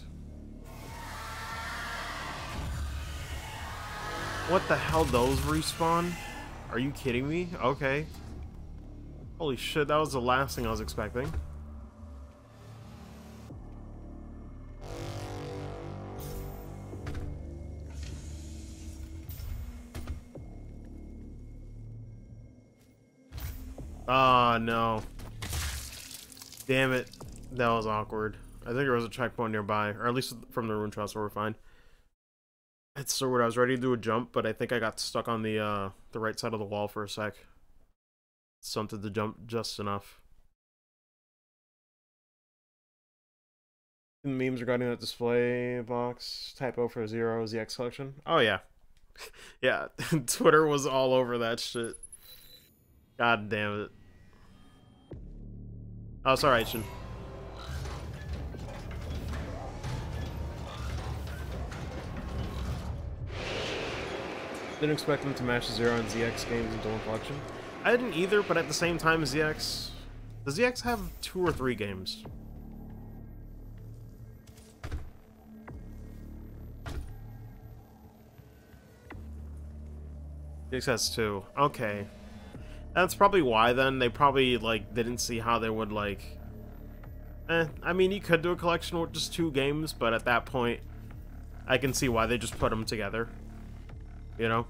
What the hell, those respawn? Are you kidding me? Okay. Holy shit, that was the last thing I was expecting. Ah, no. Damn it. That was awkward. I think there was a checkpoint nearby, or at least from the rune trust, so we're fine. It's so weird. I was ready to do a jump, but I think I got stuck on the right side of the wall for a sec. Something to jump just enough. Memes regarding that display box typo for Zero ZX collection. Oh yeah. Yeah, Twitter was all over that shit. God damn it. Oh, it's alright, Shin. Didn't expect them to match Zero and ZX games into one collection. I didn't either, but at the same time, ZX... Does ZX have 2 or 3 games? ZX has 2. Okay. That's probably why, then. They probably, like, didn't see how they would, like... I mean, you could do a collection with just 2 games, but at that point, I can see why they just put them together. You know?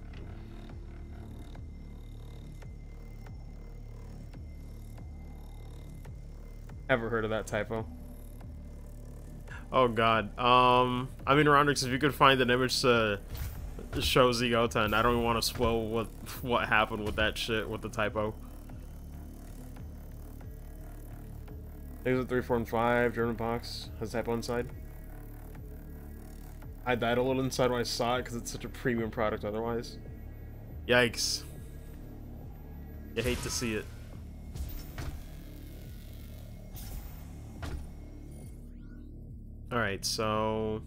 Ever heard of that typo? Oh god. I mean, Rondrix, if you could find an image to show Zegota, and I don't even want to spoil what happened with that shit, with the typo. Exit 3, 4, and 5, German box, has typo inside. I died a little inside when I saw it, because it's such a premium product otherwise. Yikes. You hate to see it. Alright, so...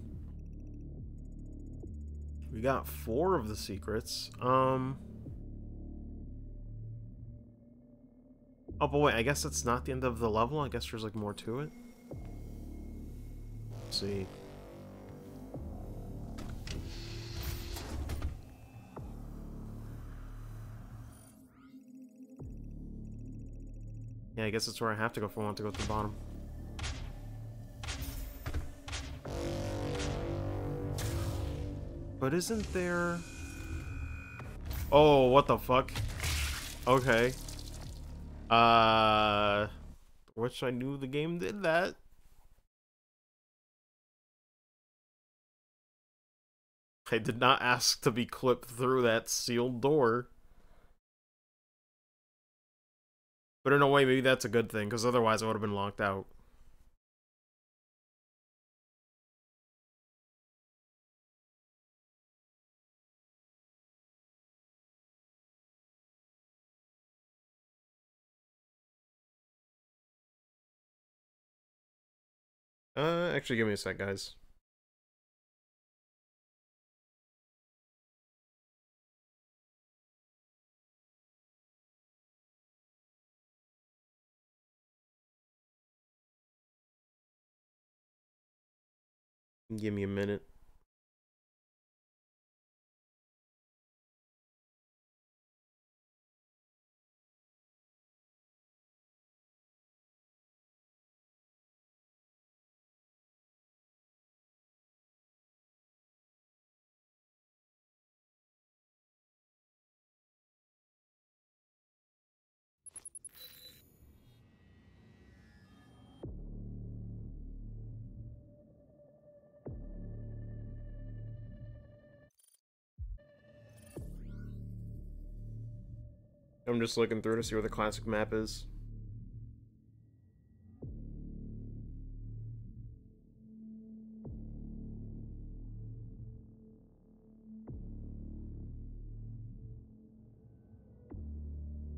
we got 4 of the secrets. Oh, but wait, I guess that's not the end of the level. I guess there's, like, more to it. Let's see. Yeah, I guess that's where I have to go if I want to go to the bottom. But isn't there... Oh, what the fuck? Okay. Wish I knew the game did that. I did not ask to be clipped through that sealed door. But in a way, maybe that's a good thing, because otherwise I would have been locked out. Actually, give me a sec, guys. Give me a minute. I'm just looking through to see where the classic map is.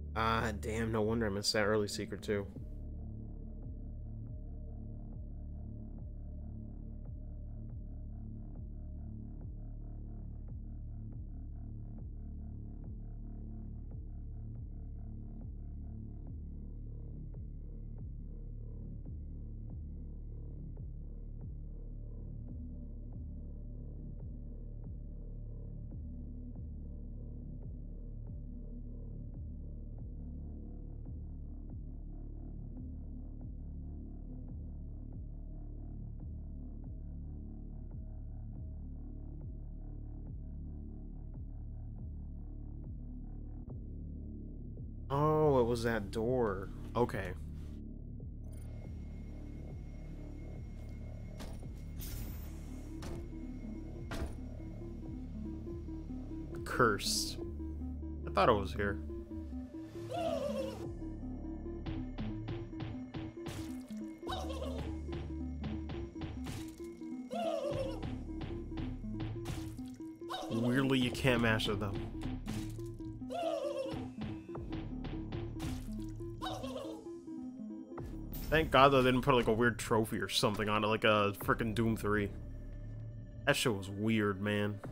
Ah, damn, no wonder I missed that early secret too. Oh, it was that door. Okay. Cursed. I thought it was here. Weirdly, you can't mash it though. Thank God they didn't put like a weird trophy or something on it, like a freaking Doom 3. That shit was weird, man.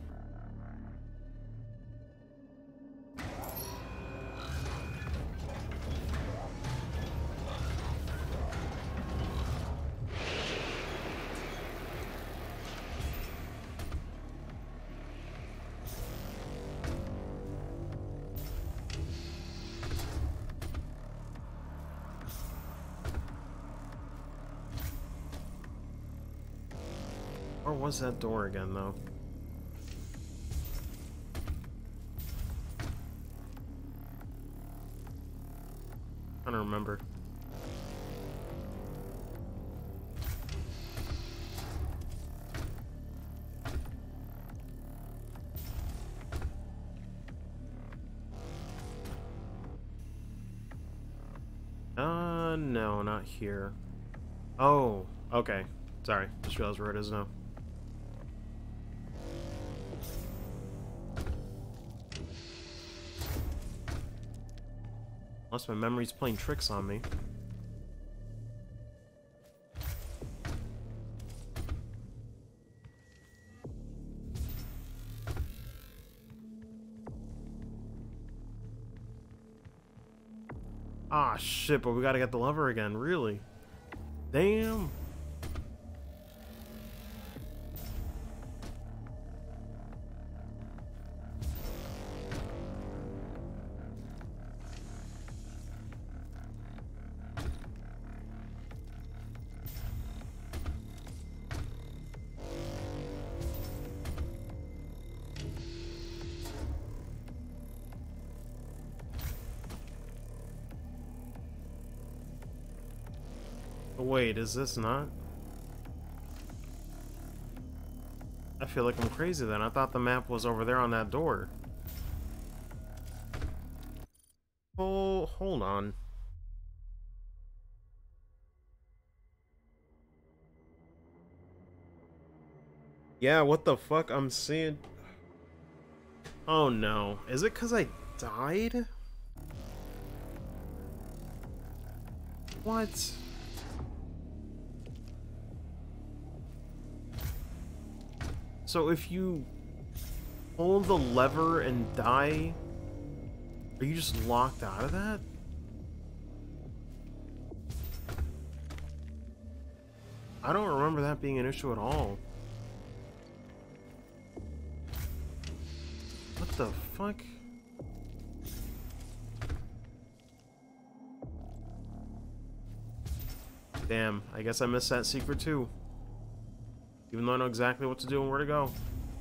Where was that door again, though? I don't remember. No, not here. Oh, okay. Sorry, just realized where it is now. Unless my memory's playing tricks on me. Ah, shit, but we gotta get the lever again, really? Damn. Wait, is this not? I feel like I'm crazy then. I thought the map was over there on that door. Oh, hold on. Yeah, what the fuck? I'm seeing... Oh no. Is it because I died? What? So if you pull the lever and die, are you just locked out of that? I don't remember that being an issue at all. What the fuck? Damn, I guess I missed that secret too. Even though I know exactly what to do and where to go.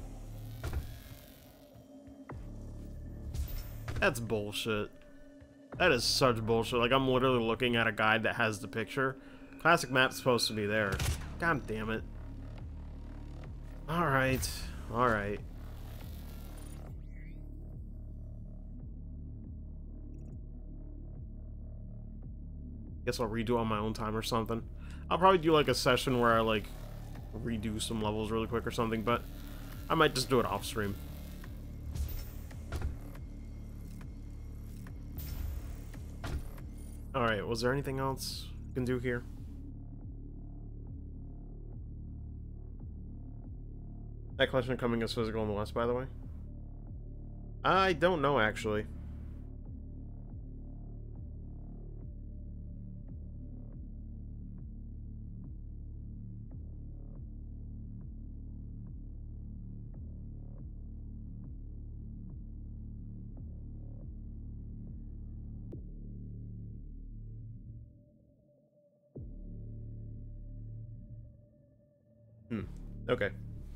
That's bullshit. That is such bullshit. Like, I'm literally looking at a guide that has the picture. Classic map's supposed to be there. God damn it. Alright. Alright. Guess I'll redo on my own time or something. I'll probably do like a session where I like redo some levels really quick or something, but I might just do it off stream. Alright, was there anything else we can do here? That collection coming as physical in the West, by the way? I don't know, actually. Okay.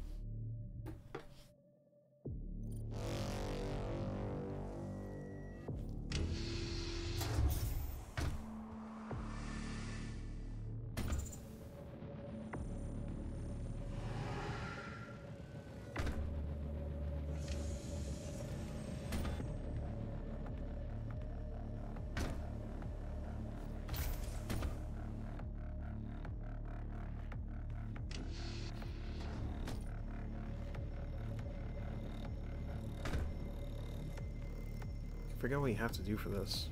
I forget what you have to do for this.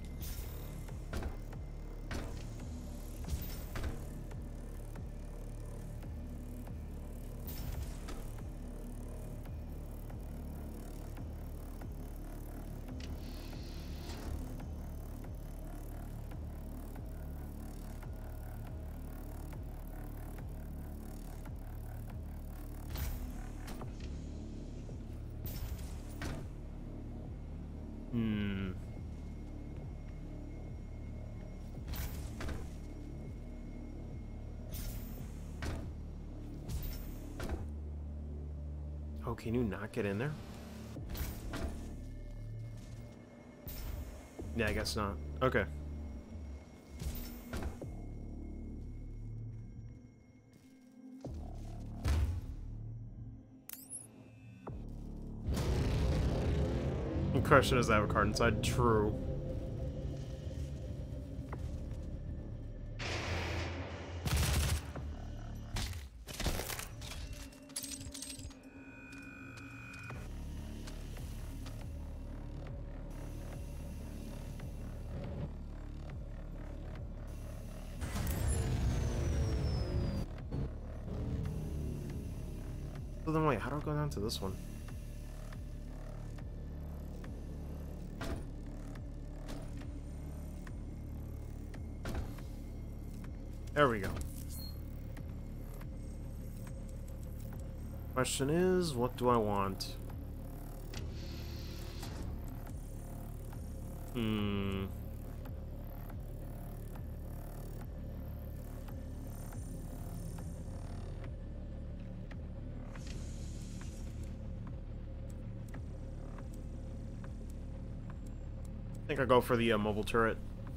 Oh, can you not get in there? Yeah, I guess not. Okay. The question is, I have a card inside. True. So then wait, how do I go down to this one? There we go. Question is, what do I want? I think I'll go for the mobile turret.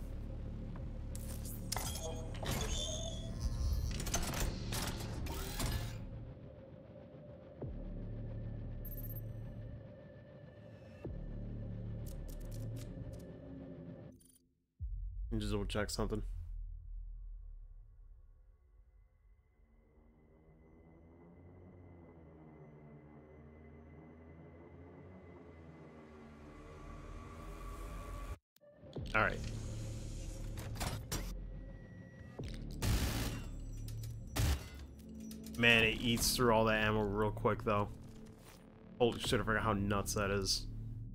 Just double check something. All right. Man, it eats through all that ammo real quick, though. Holy shit, I forgot how nuts that is.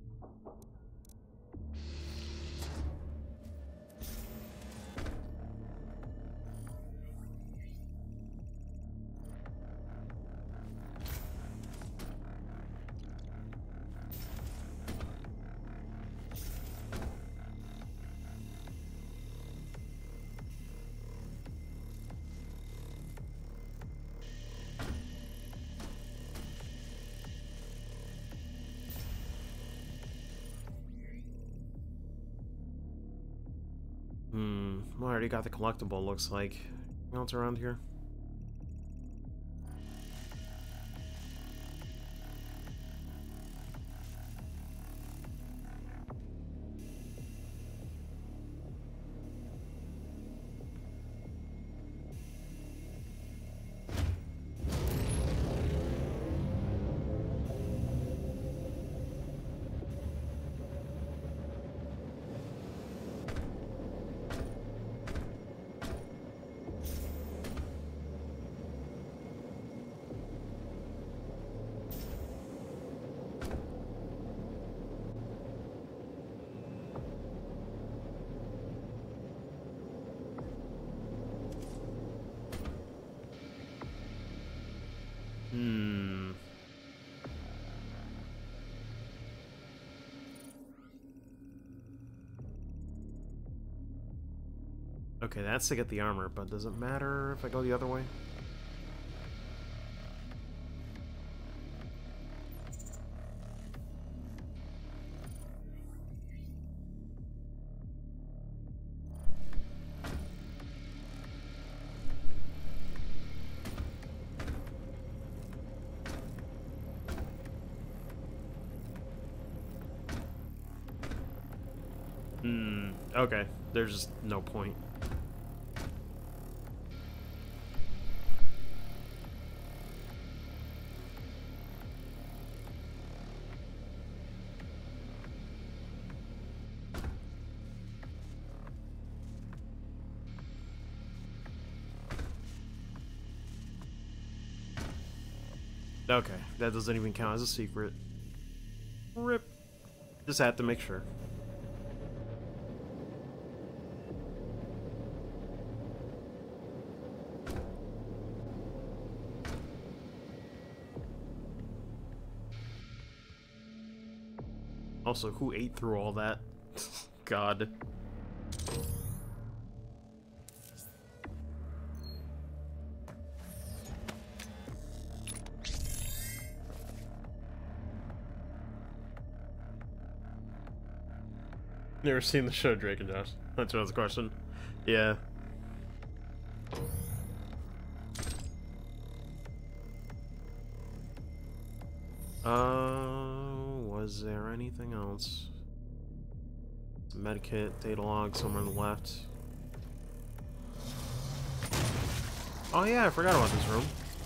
Well, I already got the collectible, looks like. Anything else around here? Okay, that's to get the armor, but does it matter if I go the other way? Okay, there's just no point. Okay, that doesn't even count as a secret. RIP. Just had to make sure. Also, who ate through all that? God. Never seen the show Drake and Josh. That's the question. Yeah. Was there anything else? Medkit, data log somewhere on the left. Oh yeah, I forgot about this room.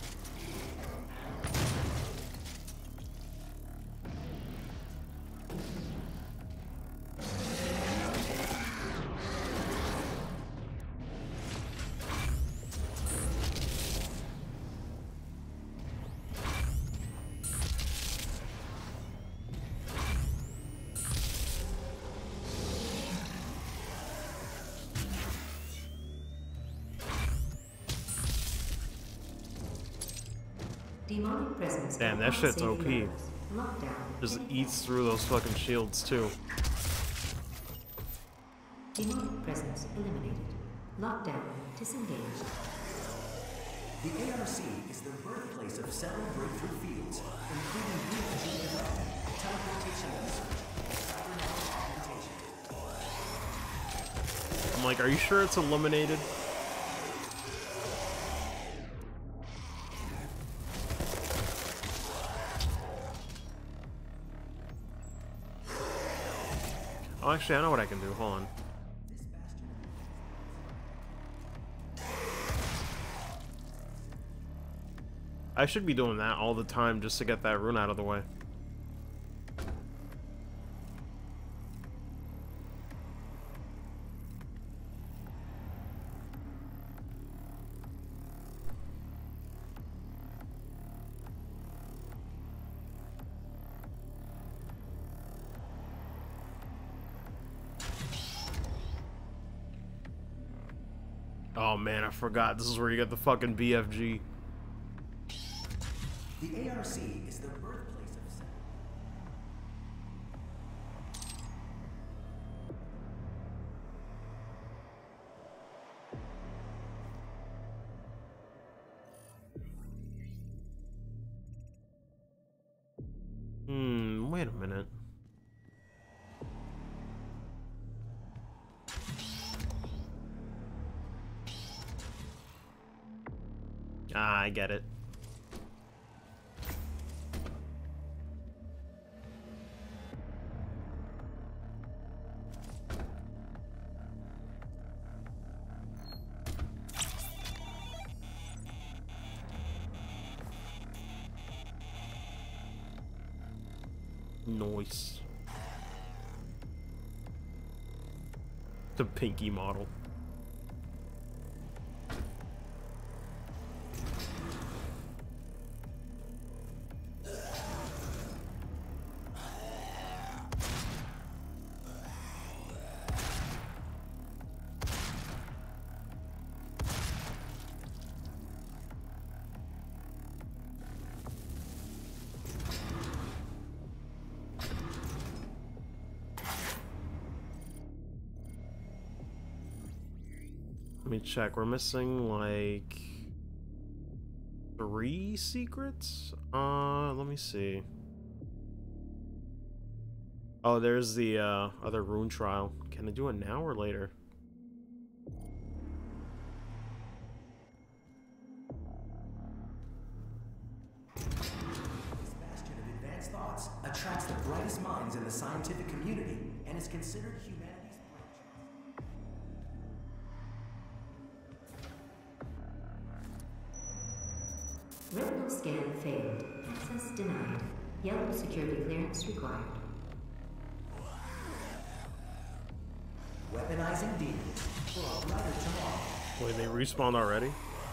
Demonic presence. Damn, that shit's OP. Lockdown. Just eats through those fucking shields too. Demonic presence eliminated. Lockdown disengaged. The ARC is the birthplace of several breakthrough fields, including BFG development, teleportation research, and cybernetic augmentation. I'm like, are you sure it's eliminated? Oh, actually, I know what I can do. Hold on. I should be doing that all the time just to get that rune out of the way. Oh man, I forgot. This is where you get the fucking BFG. The ARC is the birthplace of Wait a minute. Ah, I get it. Nice. The pinky model. me check. We're missing like 3 secrets? Let me see. Oh, there's the other rune trial. Can I do it now or later? This bastion of advanced thoughts attracts the brightest minds in the scientific community and is considered humanity's brainchild. Retinal scan failed. Access denied. Yellow security clearance required. Weaponizing demons for a brighter tomorrow. Wait, they respawned already?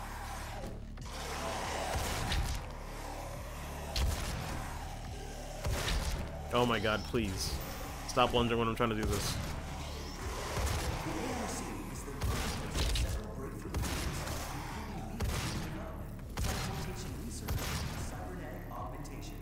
Oh my god, please. Stop lunging when I'm trying to do this. The ARC is the birthplace of several breakthrough fields, including leadership development, teleportation research, and cybernetic augmentation.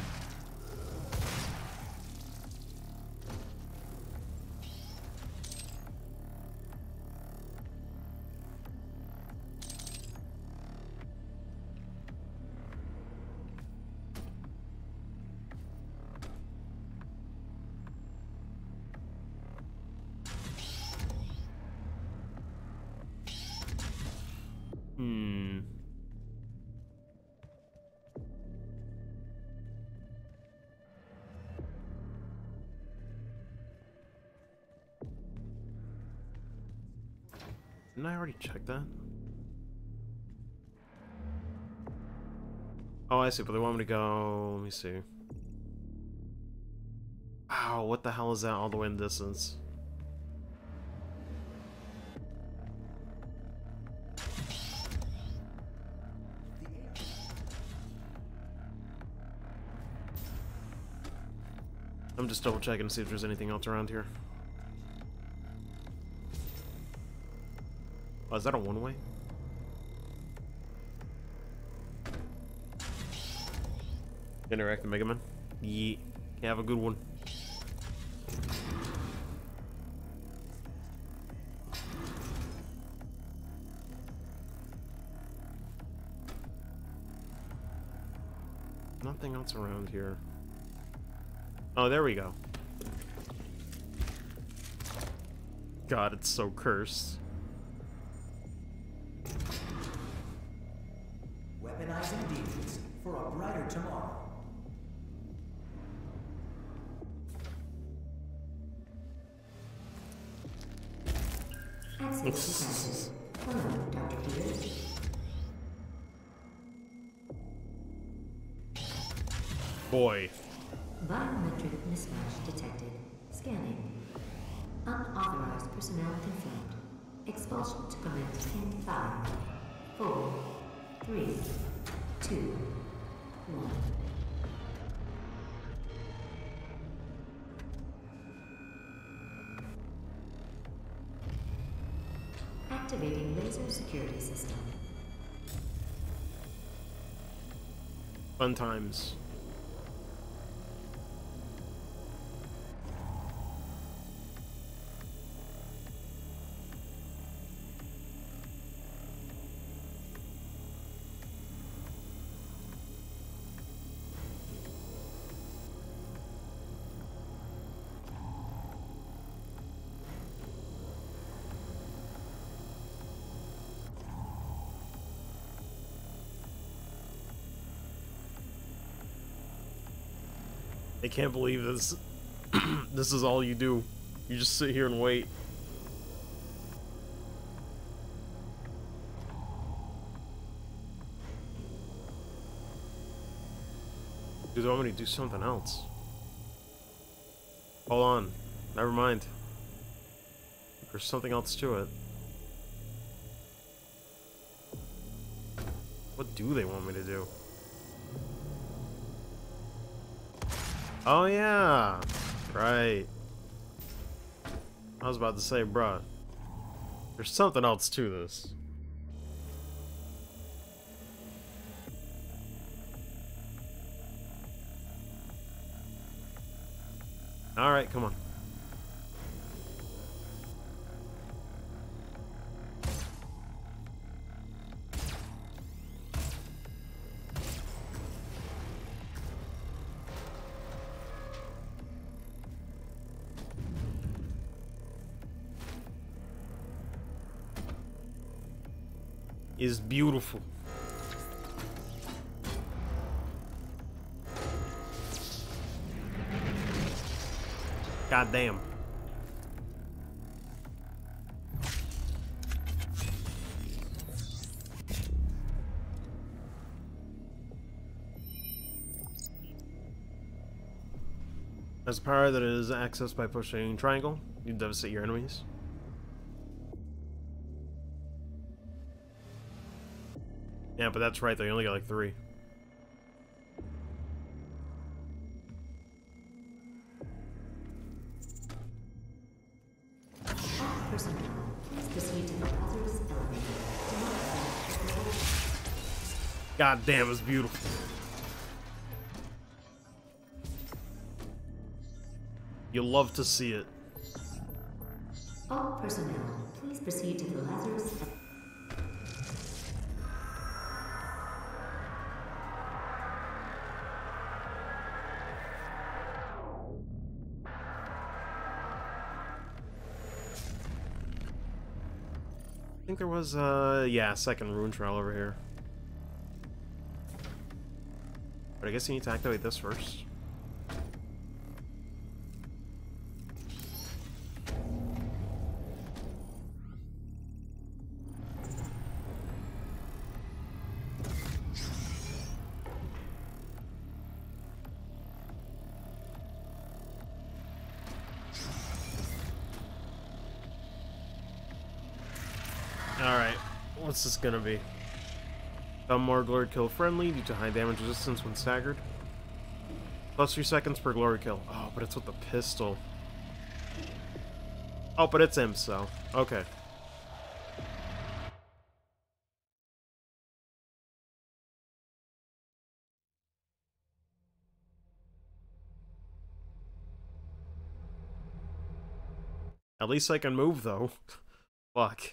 Didn't I already check that? Oh, I see, but they want me to go... Let me see. Ow, what the hell is that all the way in distance? I'm just double checking to see if there's anything else around here. Oh, is that a one-way? Interact the Mega Man? Yeah. Have a good one. Nothing else around here. Oh, there we go. God, it's so cursed. Weaponizing demons for a brighter tomorrow. Access granted. Hello, Dr. Peters. Boy. Biometric mismatch detected. Scanning. Unauthorized personnel confirmed. Expulsion to commence in 5, 4, 3, 2, 1. Activating laser security system. Fun times. I can't believe this. This is all you do. You just sit here and wait. Do they want me to do something else? Hold on. Never mind. There's something else to it. What do they want me to do? Oh yeah! Right. I was about to say, bruh. There's something else to this. Alright, come on. is beautiful. God damn. As a power that is accessed by pushing triangle, you devastate your enemies. Yeah, but that's right, they only got like 3. All personnel, please proceed to the hazardous elevator. Do not ascend to the floor. God damn, it's beautiful. You'll love to see it. All personnel, please proceed to the Lazarus. I think there was, yeah, a second rune trail over here. But I guess you need to activate this first. Alright, what's this gonna be? Some more glory kill friendly due to high damage resistance when staggered. Plus 3 seconds per glory kill. Oh, but it's with the pistol. Oh, but it's him, so. Okay. At least I can move, though. Fuck.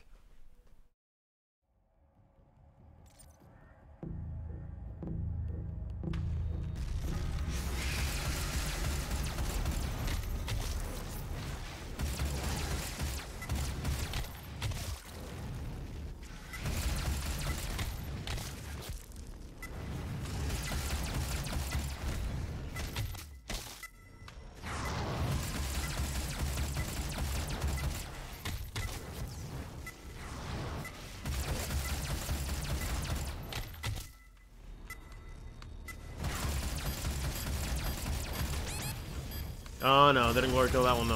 Oh no, didn't glory kill that one though.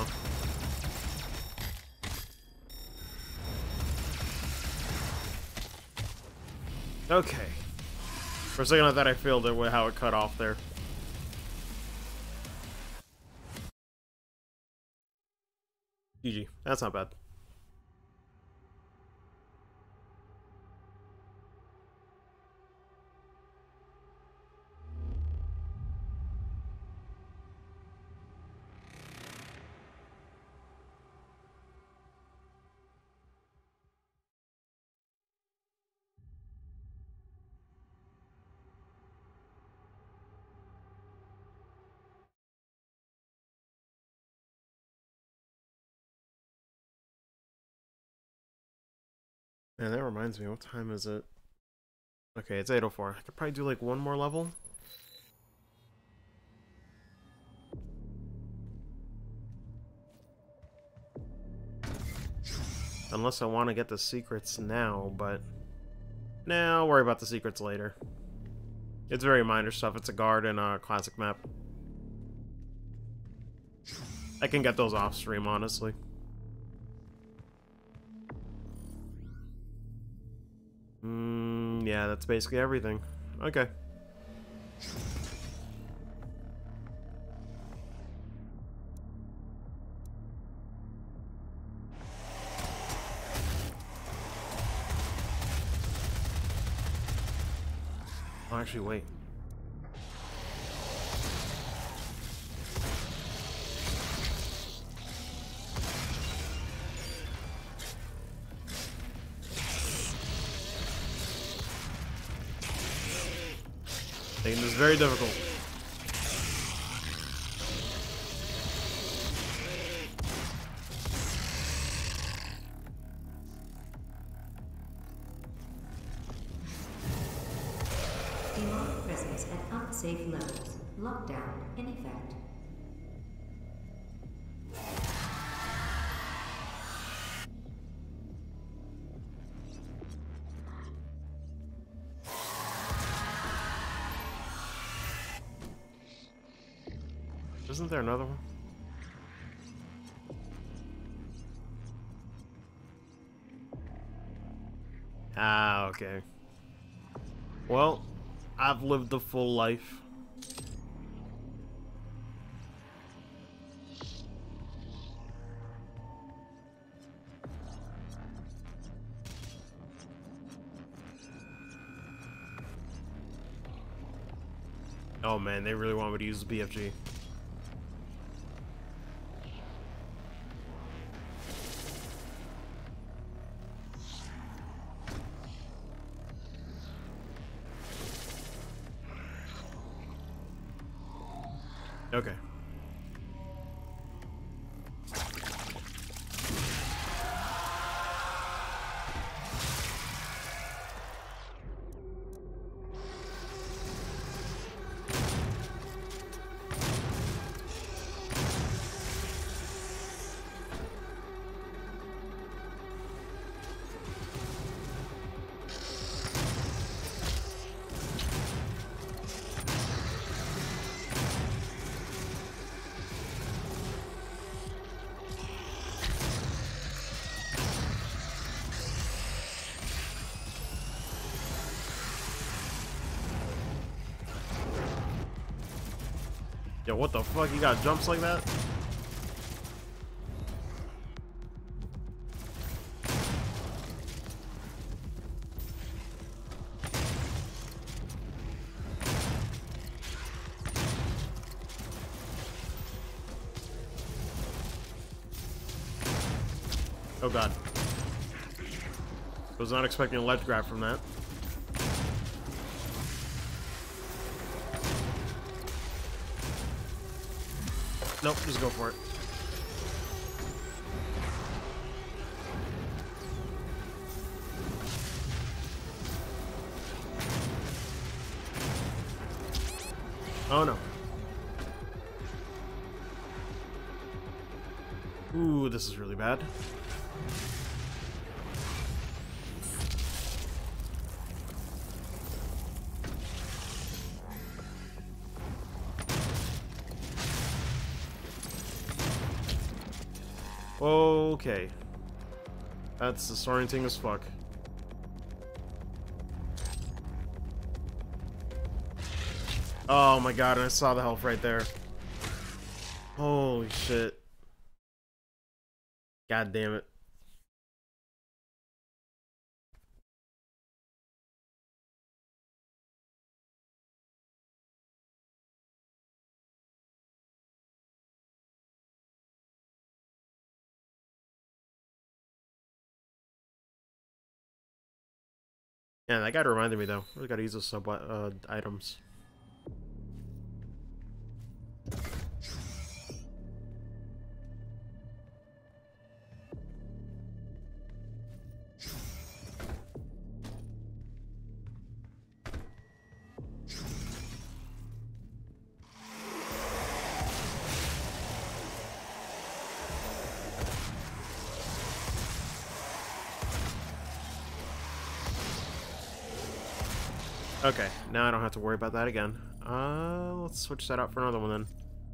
Okay. For a second I thought I failed it with how it cut off there. GG. That's not bad. Man, that reminds me, what time is it? Okay, it's 8:04. I could probably do like one more level. Unless I want to get the secrets now, but... Nah, I'll worry about the secrets later. It's very minor stuff. It's a guard and a classic map. I can get those off stream, honestly. Yeah, that's basically everything. Okay. Oh, actually, wait. Making this very difficult. presence at unsafe levels. Lockdown in effect. Isn't there another one? Ah, okay. Well, I've lived a full life. Oh man, they really want me to use the BFG. Okay. Yo, what the fuck? You got jumps like that? Oh god. Was not expecting a ledge grab from that. Nope, just go for it. Oh no. Ooh, this is really bad. Okay. That's disorienting as fuck. Oh my god, and I saw the health right there. Holy shit. God damn it. Yeah, that guy reminded me though. Really gotta use those sub items. Okay, now I don't have to worry about that again. Let's switch that out for another one then.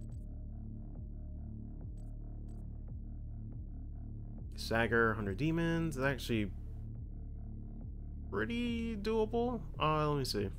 Sagar, 100 demons. It's actually pretty doable. Let me see.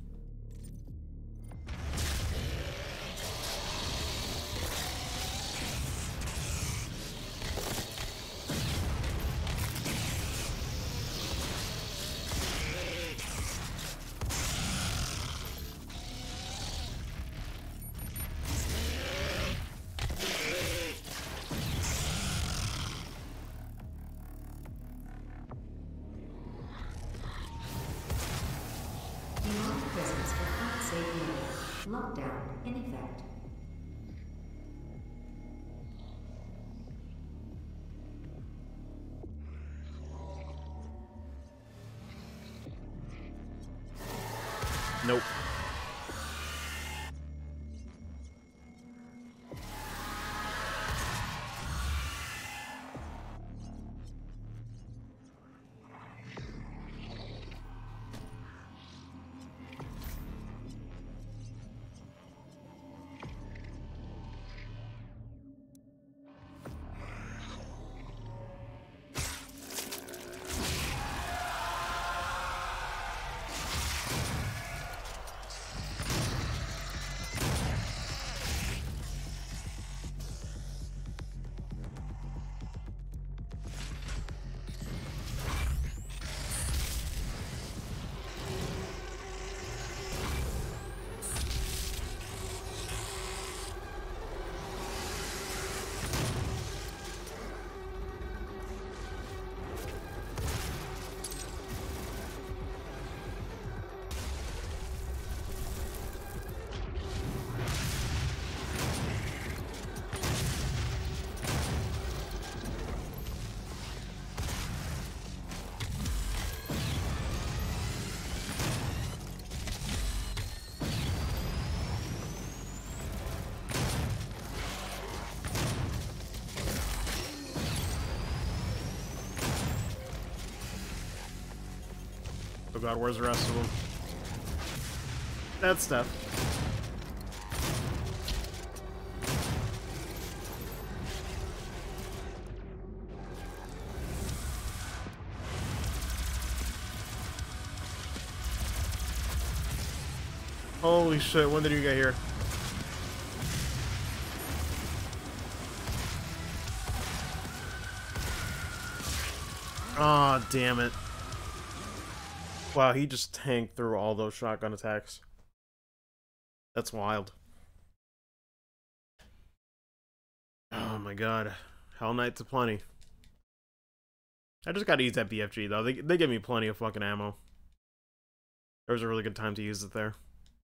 Demonic presence at unsafe levels. Lockdown in effect. Nope. Oh god, where's the rest of them? That's Steph. Holy shit, when did you get here? Aw, damn it. Wow, he just tanked through all those shotgun attacks. That's wild. Oh my god. Hell Knights aplenty. I just gotta use that BFG though. They give me plenty of fucking ammo. There was a really good time to use it there.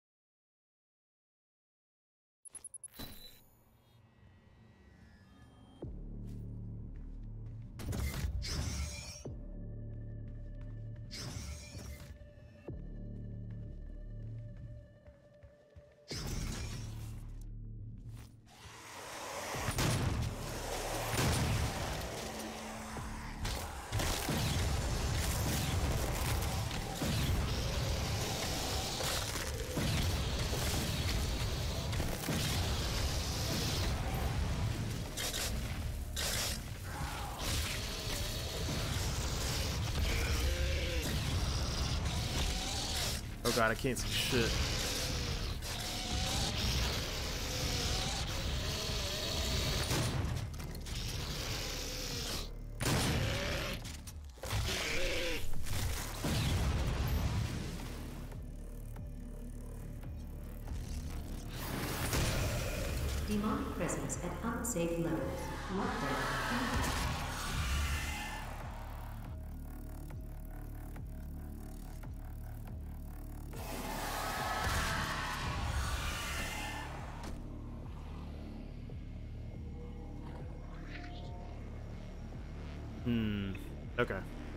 Oh god, I can't see shit. Demonic presence at unsafe levels. Lockdown. Okay.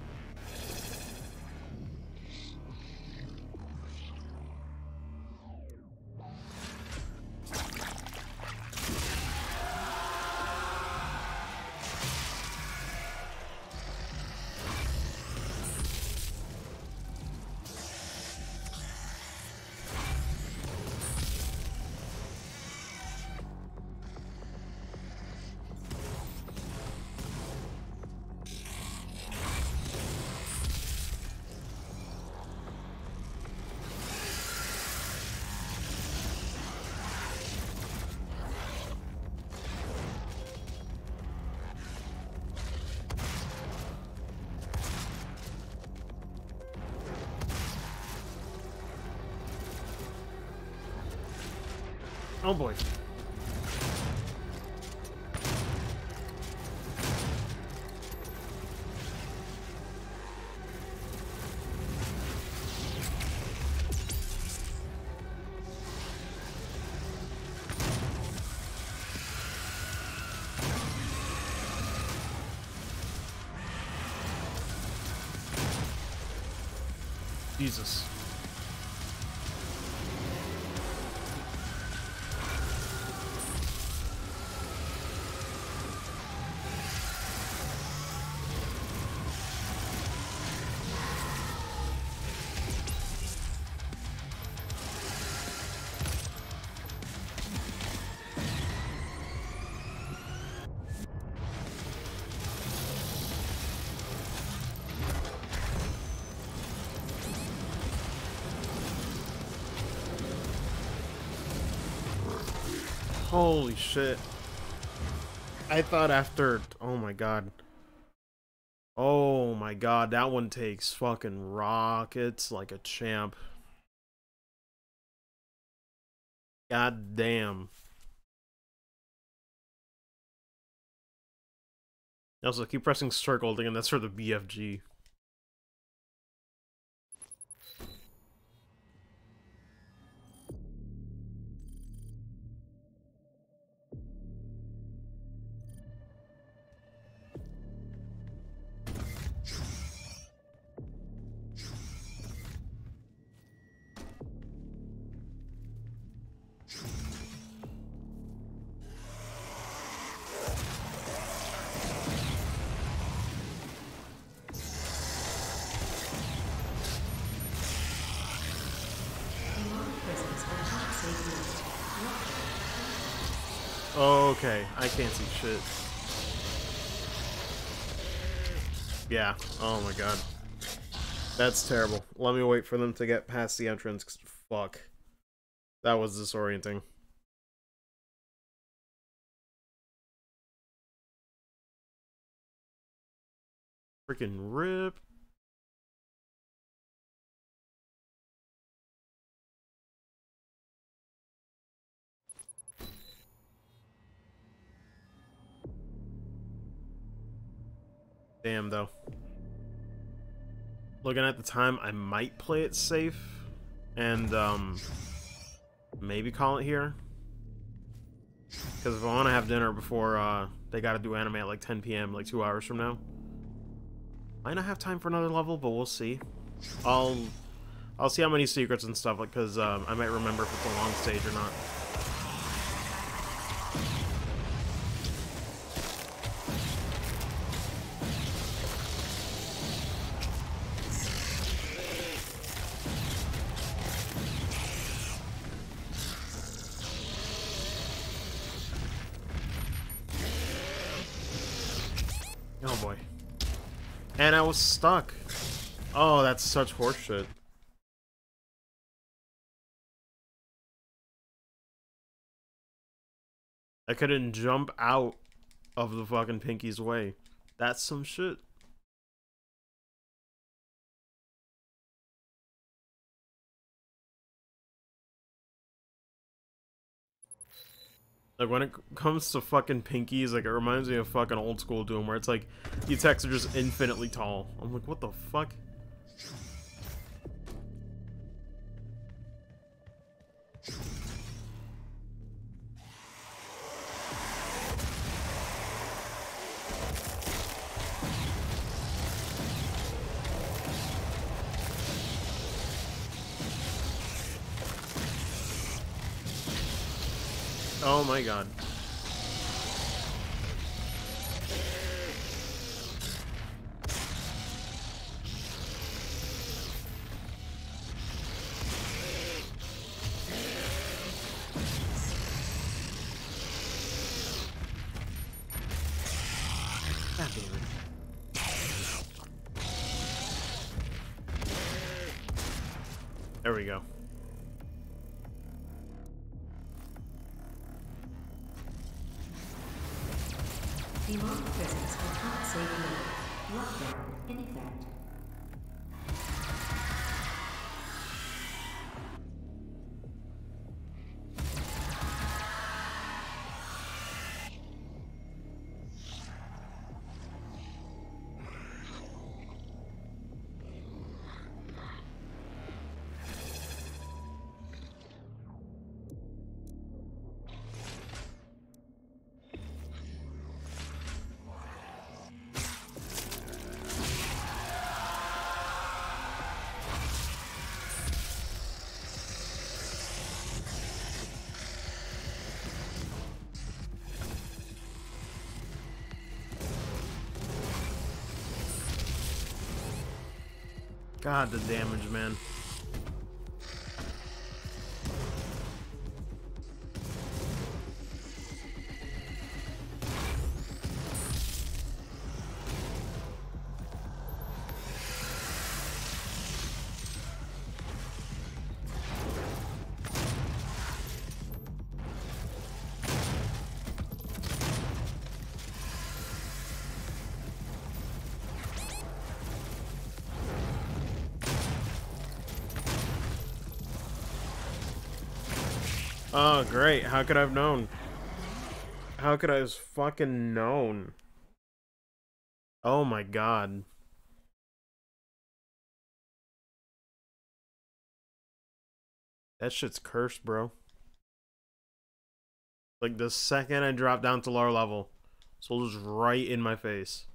Oh boy. Jesus. Holy shit. I thought after... Oh my god. Oh my god, that one takes fucking rockets like a champ. God damn. Also, keep pressing circle again, that's for the BFG. Okay, I can't see shit. Yeah, oh my god. That's terrible. Let me wait for them to get past the entrance, 'cause fuck. That was disorienting. Freaking rip. Damn, though. Looking at the time, I might play it safe and maybe call it here. Because if I want to have dinner before they gotta do anime at like 10 p.m., like 2 hours from now, might not have time for another level, but we'll see. I'll see how many secrets and stuff, like, because I might remember if it's a long stage or not. Oh boy. And I was stuck. Oh, that's such horseshit. I couldn't jump out of the fucking Pinky's way. That's some shit. Like, when it comes to fucking Pinkies, like, it reminds me of fucking old school Doom, where it's like, the attacks are just infinitely tall. I'm like, what the fuck? Oh my god. God damn it. There we go. Demonic presence will not save you. Lockdown in effect. God, the damage, man. Oh, great. How could I have known? How could I have fucking known? Oh my god. That shit's cursed, bro. Like, the second I drop down to lower level, soldier's right in my face.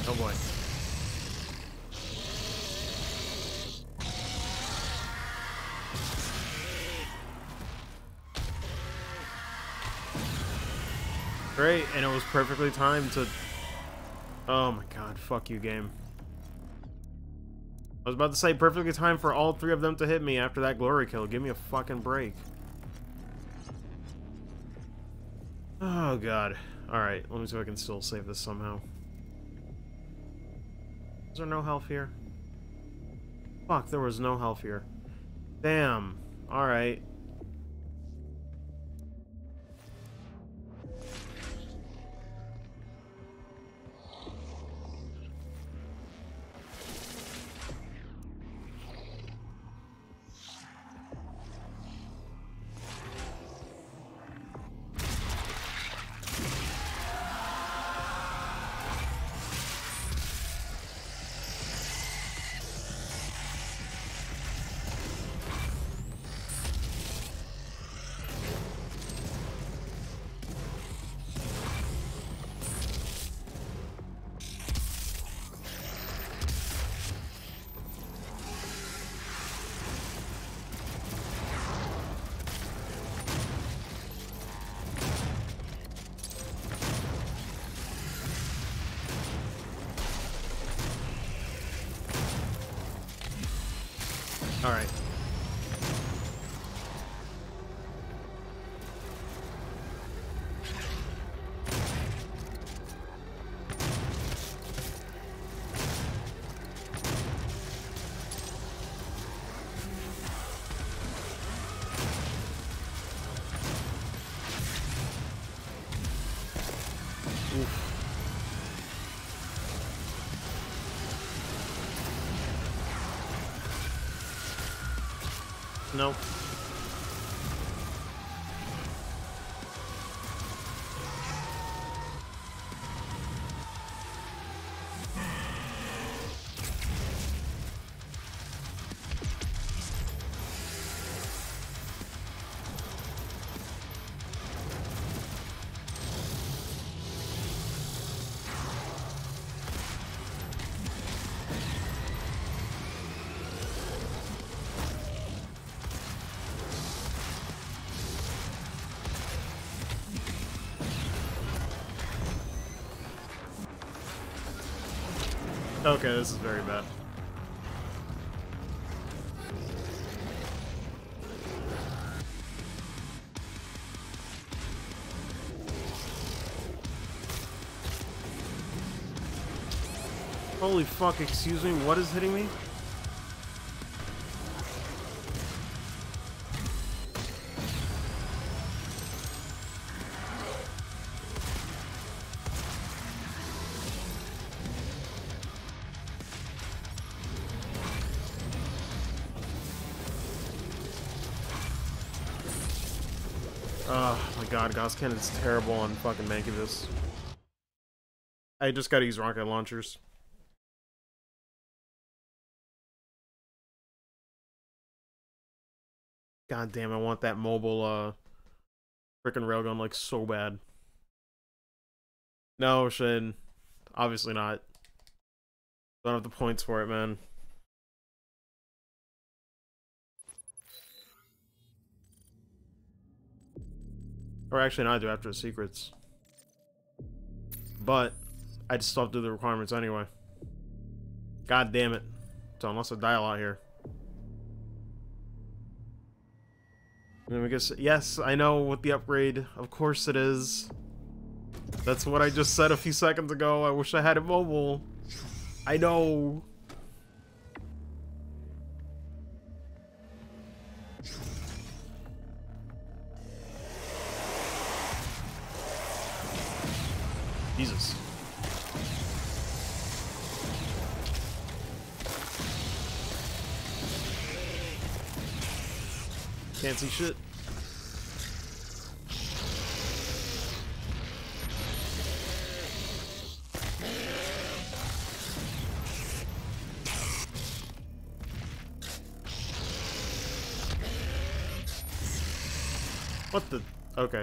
Oh boy. Great, and it was perfectly timed to... Oh my god, fuck you, game. I was about to say perfectly timed for all three of them to hit me after that glory kill. Give me a fucking break. Oh god. Alright, let me see if I can still save this somehow. Is there no health here? Fuck, there was no health here. Damn. Alright. Alright. Nope. Okay, this is very bad. Holy fuck, excuse me, what is hitting me? Oh my god, Gauss Cannon's terrible on fucking Mancubus. I just gotta use rocket launchers. God damn, I want that mobile, frickin' railgun, like, so bad. No, Shin. Obviously not. Don't have the points for it, man. Or actually, no, I do after the secrets. But, I just still have to do the requirements anyway. God damn it. So, unless I die a lot here. And I guess, yes, I know with the upgrade, of course it is. That's what I just said a few seconds ago. I wish I had it mobile. I know. Jesus. Can't see shit. What the? Okay.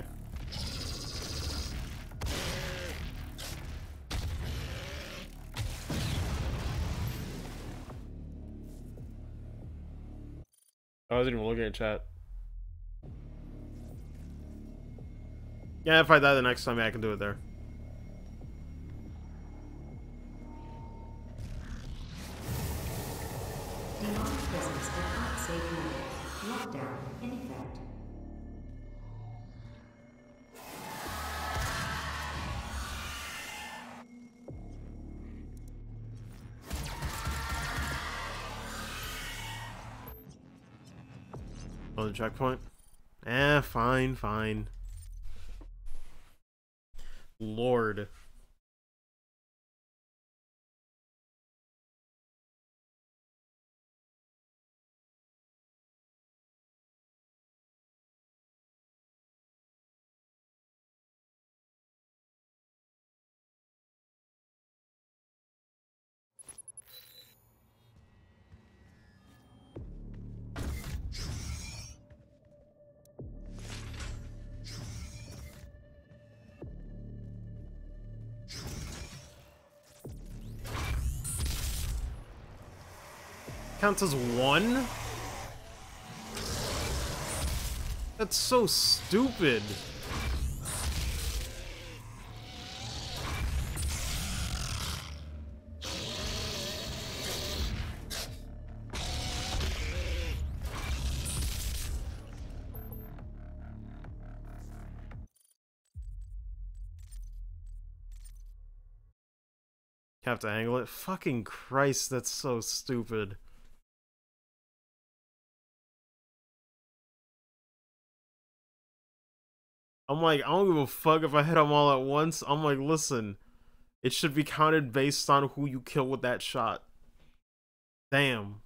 I wasn't even looking at chat. Yeah, if I die the next time, yeah, I can do it there. Demonic presence at unsafe level. Lockdown in effect. Another checkpoint? Eh, fine, fine. Lord. Counts as one? That's so stupid. Have to angle it? Fucking Christ, that's so stupid. I'm like, I don't give a fuck if I hit them all at once. I'm like, listen, it should be counted based on who you kill with that shot. Damn.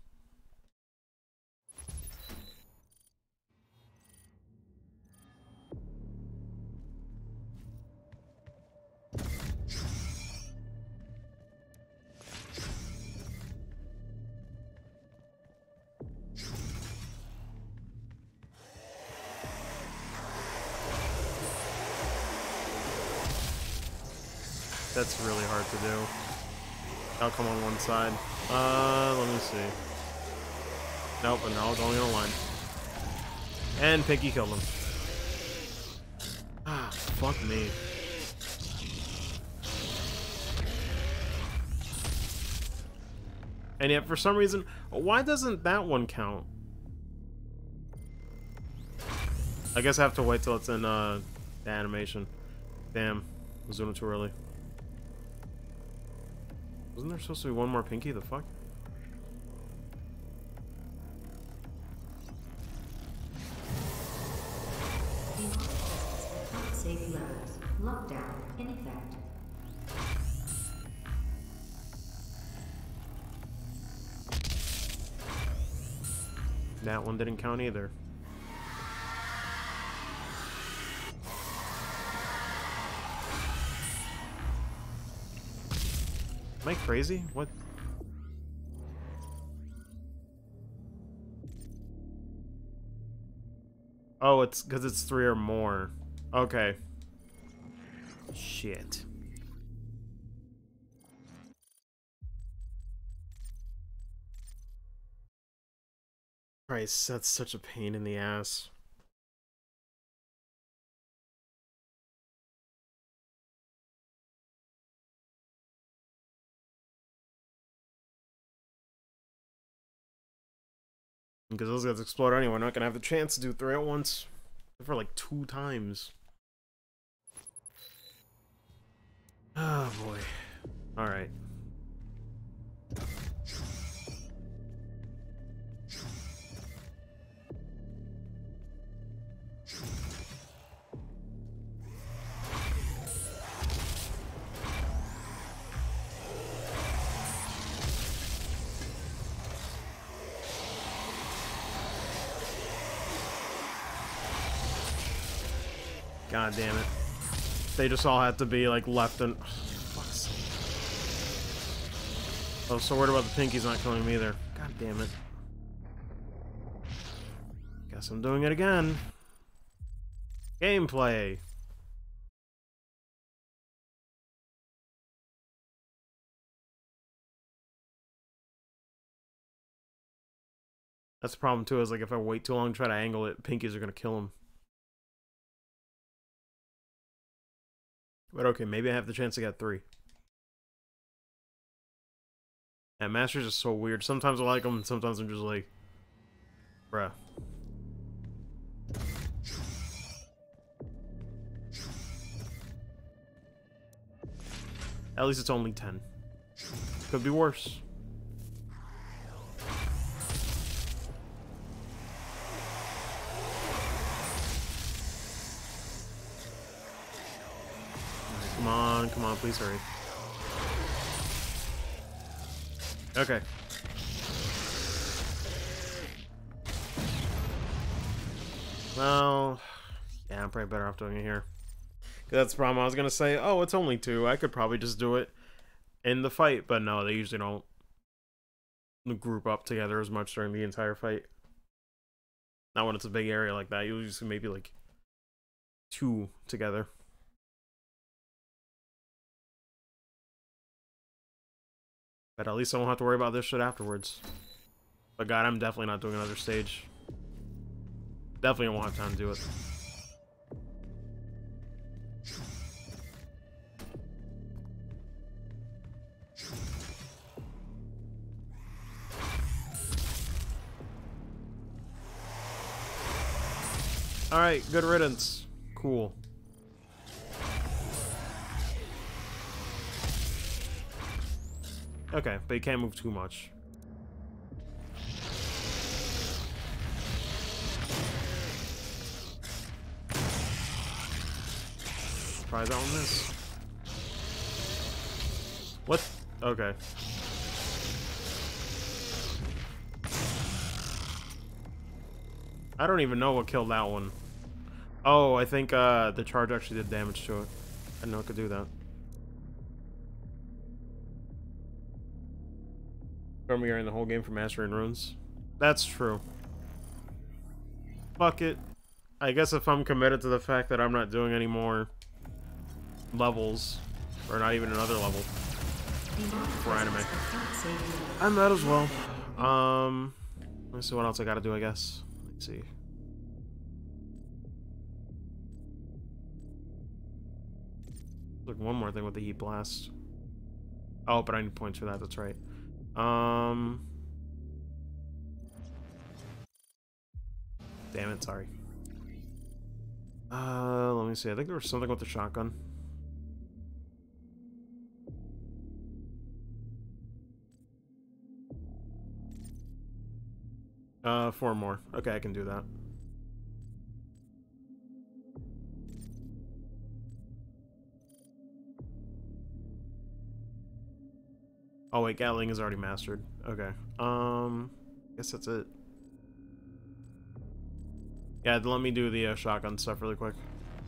That's really hard to do. I'll come on one side. Let me see. Nope, and they're all going in a line. And Pinky killed him. Ah, fuck me. And yet, for some reason, why doesn't that one count? I guess I have to wait till it's in, the animation. Damn. I was doing it too early. Wasn't there supposed to be one more Pinky? The fuck? Demonic presence at unsafe levels. Lockdown in effect. That one didn't count either. Am I crazy? What? Oh, it's because it's 3 or more. Okay. Shit. Christ, that's such a pain in the ass. Because those guys explode anyway, we're not gonna have the chance to do 3 at once. For like 2 times. Oh boy. Alright. God damn it. They just all had to be like left and... fuck's sake. I was so worried about the Pinkies not killing me either. God damn it. Guess I'm doing it again. Gameplay. That's the problem too, is like if I wait too long to try to angle it, pinkies are gonna kill him. But okay, maybe I have the chance to get 3. And Master's just so weird. Sometimes I like them, and sometimes I'm just like, bruh. At least it's only 10. Could be worse. Come on, please hurry. Okay. Well, yeah, I'm probably better off doing it here. That's the problem. I was gonna say, oh, it's only 2. I could probably just do it in the fight, but no, they usually don't group up together as much during the entire fight. Not when it's a big area like that. You'll just maybe like 2 together. But at least I won't have to worry about this shit afterwards. But god, I'm definitely not doing another stage. Definitely won't have time to do it. Alright, good riddance. Cool. Okay, but you can't move too much. Try that on this. What? Okay. I don't even know what killed that one. Oh, I think the charge actually did damage to it. I didn't know it could do that. You're in the whole game for mastering runes. That's true. Fuck it. I guess if I'm committed to the fact that I'm not doing any more levels, or not even another level for anime, I might as well. Let's see what else I gotta do, I guess. Let's see. Look, one more thing with the heat blast. Oh, but I need points for that, that's right. Damn it, sorry. Let me see. I think there was something with the shotgun. Four more. Okay, I can do that. Oh wait, Gatling is already mastered. Okay. Guess that's it. Yeah, let me do the shotgun stuff really quick.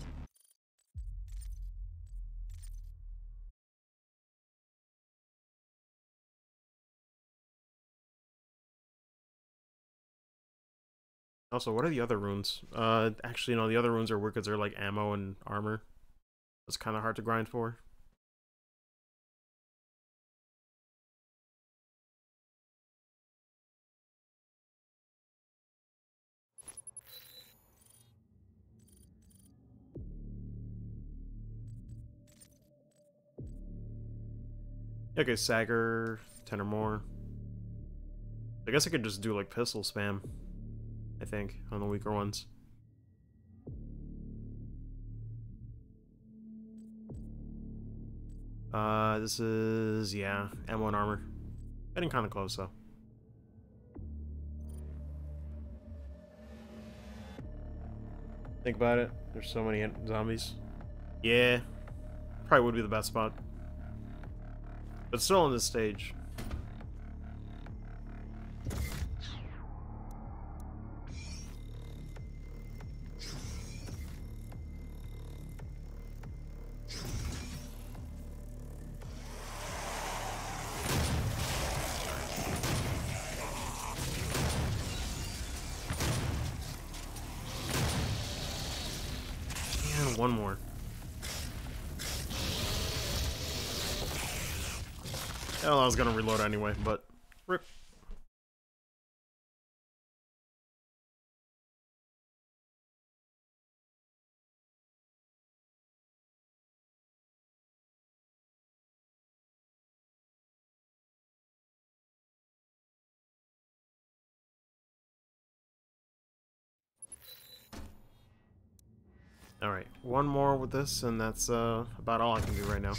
Also, what are the other runes? Actually, no, the other runes are weird because they're like ammo and armor. That's kind of hard to grind for. Okay, Sagger, 10 or more. I guess I could just do like pistol spam, I think, on the weaker ones. This is, yeah, ammo and armor. Getting kind of close, though. Think about it. There's so many zombies. Yeah, probably would be the best spot. But still on this stage. And one more. Well, I was gonna reload anyway, but rip. Alright, one more with this, and that's about all I can do right now.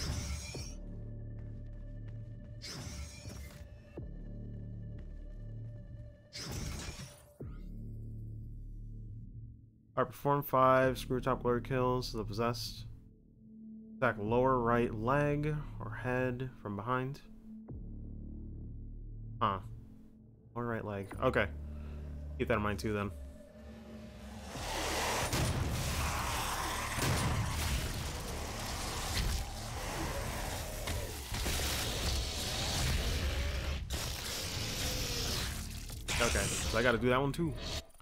Alright, perform 5 screw top glory kills, the possessed. Attack lower right leg or head from behind. Huh. Lower right leg. Okay. Keep that in mind too then. Okay, so I gotta do that one too.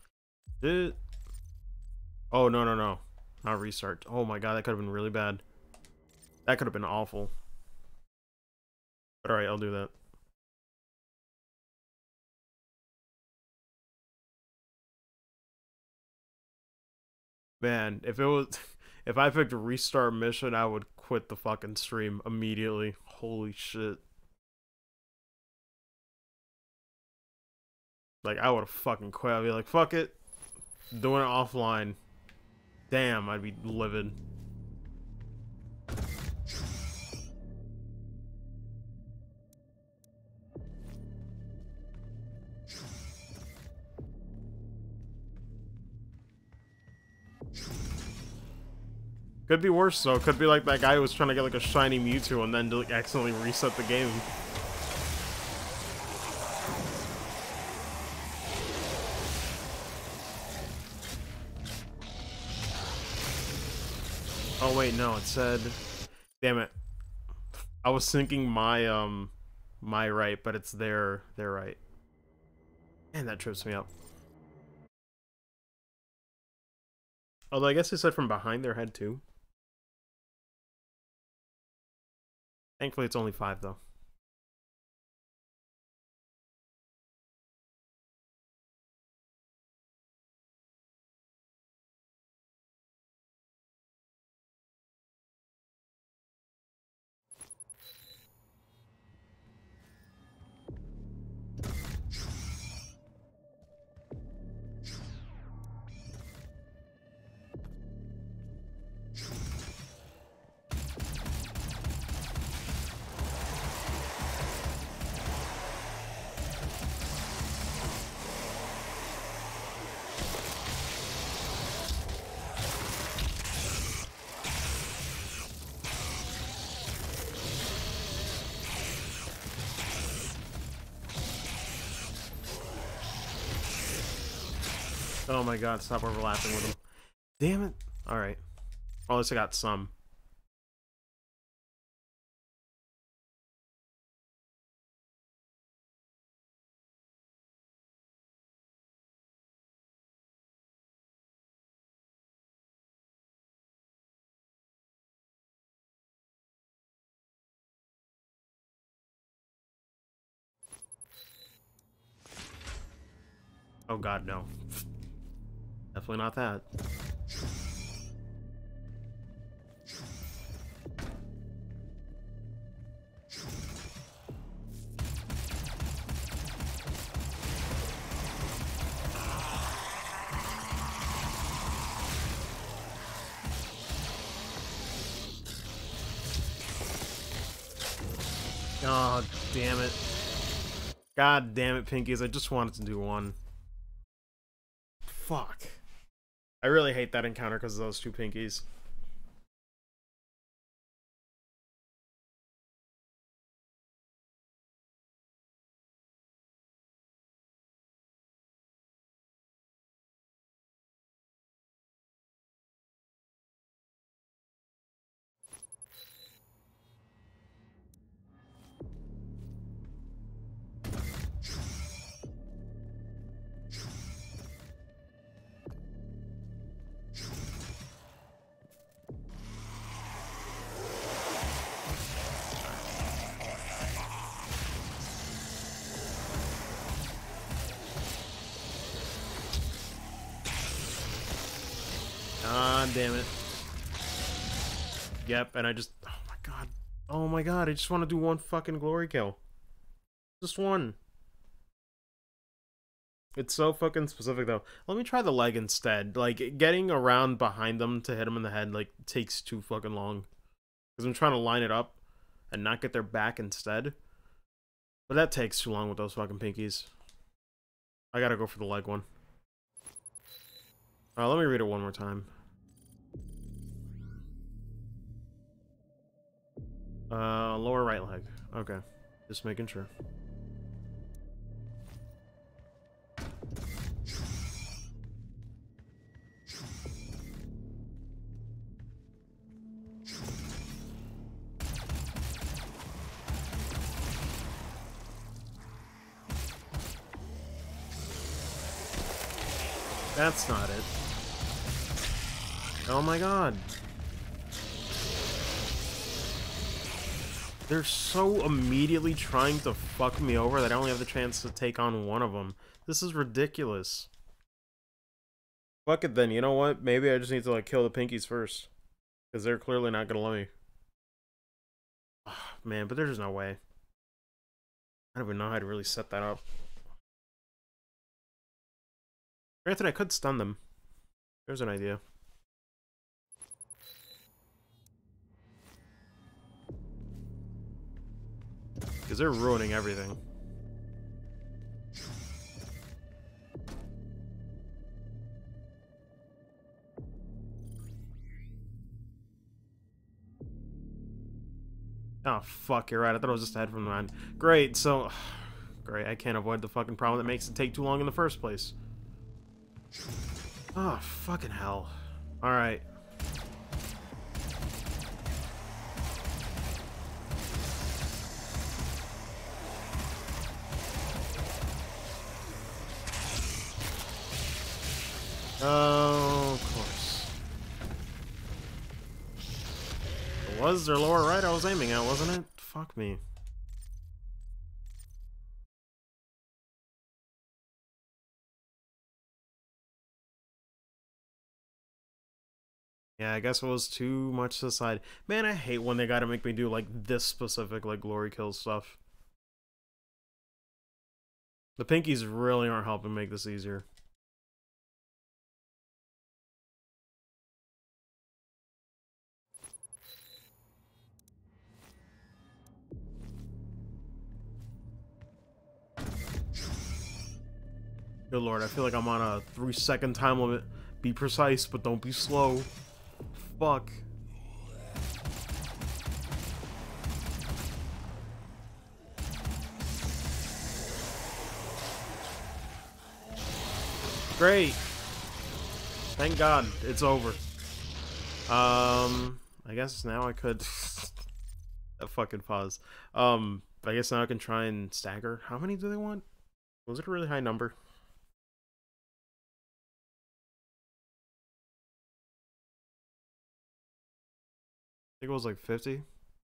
Oh, no, no, no. Not restart. Oh my god, that could have been really bad. That could have been awful. But alright, I'll do that. Man, if it was... If I picked a restart mission, I would quit the fucking stream immediately. Holy shit. Like, I would have fucking quit. I'd be like, fuck it. Doing it offline. Damn, I'd be livid. Could be worse though. Could be like that guy who was trying to get like a shiny Mewtwo and then like accidentally reset the game. Oh wait, no, it said, damn it. I was thinking my right, but it's their right. Man, that trips me up. Although I guess it said from behind their head too. Thankfully it's only 5 though. Oh my god, stop overlapping with him. Damn it. Alright. Well, at least I got some. Oh god, no. Definitely not that. Oh, damn it. God damn it, Pinkies. I just wanted to do one. Fuck. I really hate that encounter because of those 2 Pinkies. Ah, damn it. Yep, and I just... Oh my god. Oh my god, I just want to do one fucking glory kill. Just one. It's so fucking specific, though. Let me try the leg instead. Like, getting around behind them to hit them in the head, like, takes too fucking long. Because I'm trying to line it up and not get their back instead. But that takes too long with those fucking pinkies. I gotta go for the leg one. Let me read it one more time. Lower right leg. Okay. Just making sure. That's not it. Oh my god. They're so immediately trying to fuck me over that I only have the chance to take on one of them. This is ridiculous. Fuck it then, you know what? Maybe I just need to, like, kill the pinkies first. Because they're clearly not gonna let me. Oh, man, but there's just no way. I don't even know how to really set that up. Granted, I could stun them. There's an idea. Because they're ruining everything. Oh, fuck, you're right. I thought it was just a head from the mind. Great, so... Great, I can't avoid the fucking problem that makes it take too long in the first place. Oh, fucking hell. Alright. Oh, of course. It was their lower right I was aiming at, wasn't it? Fuck me. Yeah, I guess it was too much to the side. Man, I hate when they gotta make me do, like, this specific, like, glory kill stuff. The pinkies really aren't helping make this easier. Good lord, I feel like I'm on a 3-second time limit. Be precise, but don't be slow. Fuck. Great. Thank God, it's over. I guess now I could... that fucking pause. I guess now I can try and stagger. How many do they want? Was it a really high number? I think it was like 50.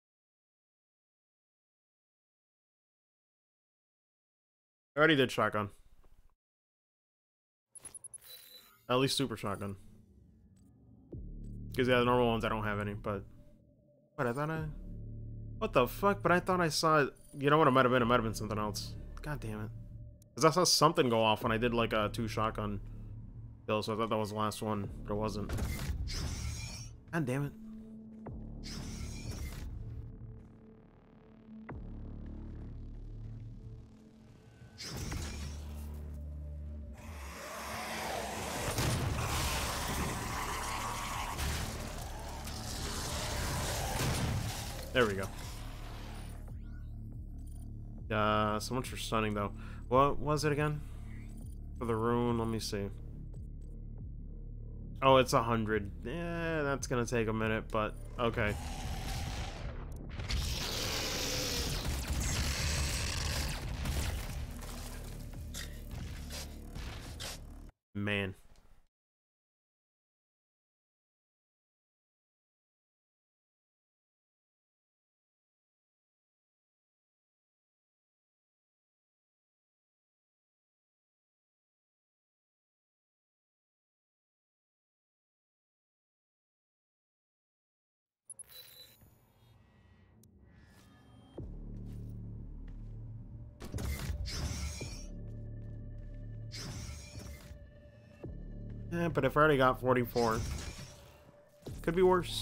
I already did shotgun. At least super shotgun. Because yeah, the normal ones I don't have any, but... What, I thought I... What the fuck? But I thought I saw it... You know what it might have been? It might have been something else. God damn it. Because I saw something go off when I did like a 2 shotgun kill, so I thought that was the last one, but it wasn't. God damn it. There we go. So much for stunning, though. What was it again? For the rune, let me see. Oh, it's 100. Yeah, that's gonna take a minute, but okay. Man. But if I already got 44, could be worse.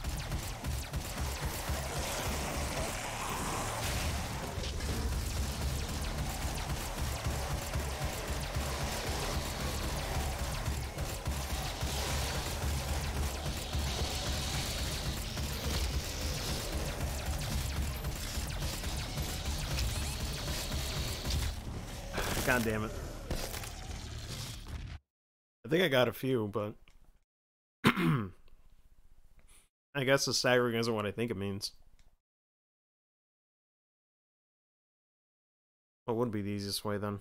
God damn it. I think I got a few, but I guess the staggering isn't what I think it means. What would be the easiest way then?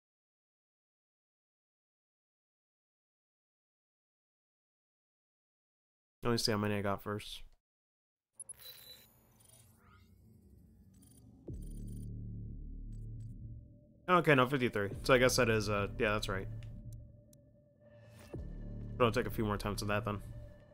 Let me see how many I got first. Okay, no, 53. So I guess that is, yeah, that's right. It'll take a few more attempts of that then.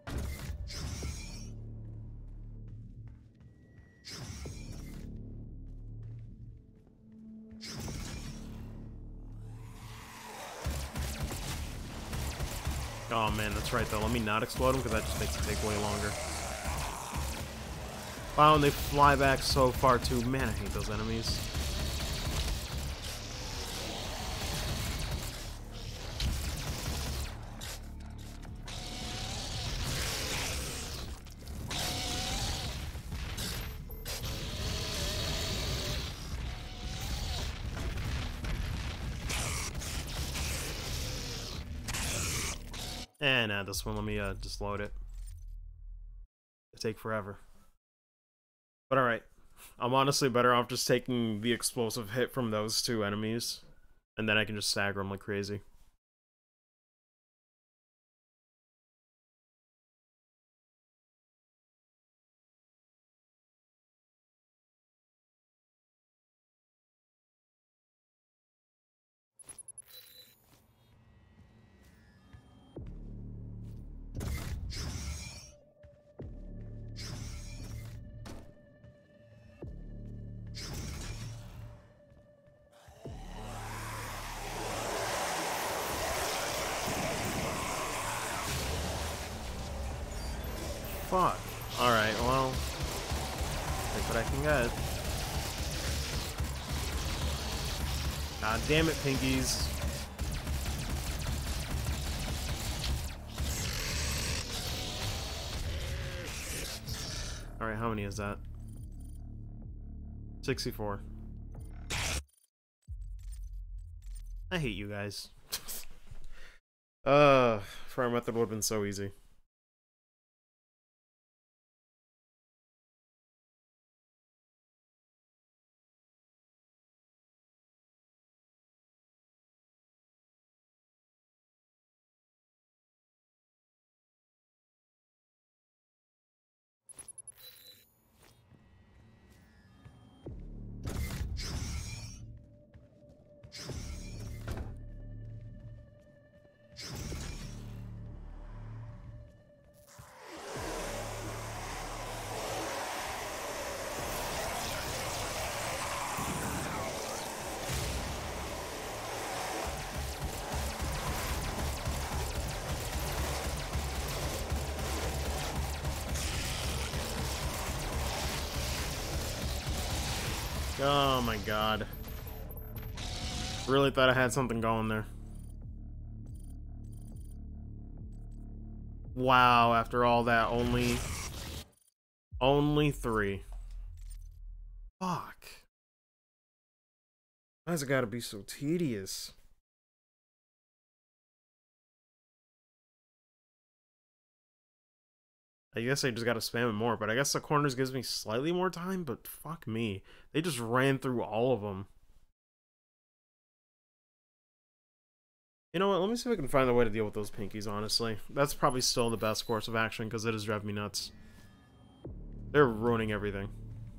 Oh man, that's right though. Let me not explode them because that just makes it take way longer. Wow, and they fly back so far too. Man, I hate those enemies. And this one, let me just load it. It'll take forever. But alright. I'm honestly better off just taking the explosive hit from those two enemies. And then I can just stagger them like crazy. Fuck. Alright, well. Take what I can get. God damn it, pinkies. Alright, how many is that? 64. I hate you guys. Fire method would have been so easy. Oh my god. Really thought I had something going there. Wow, after all that, only 3. Fuck. Why's it gotta be so tedious? I guess I just gotta spam it more, but I guess the corners gives me slightly more time, but fuck me. They just ran through all of them. You know what, let me see if I can find a way to deal with those pinkies, honestly. That's probably still the best course of action, because it is driving me nuts. They're ruining everything.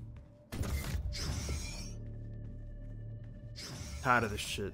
Tired of this shit.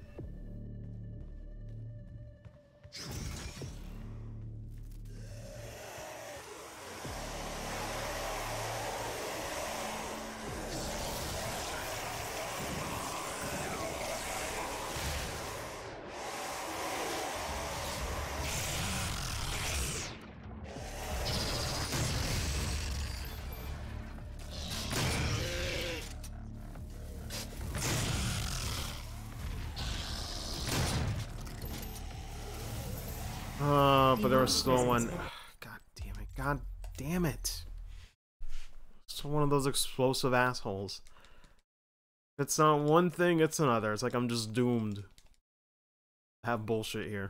but there was still one. God damn it. God damn it. Still one of those explosive assholes. If it's not one thing, it's another. It's like I'm just doomed. Have bullshit here.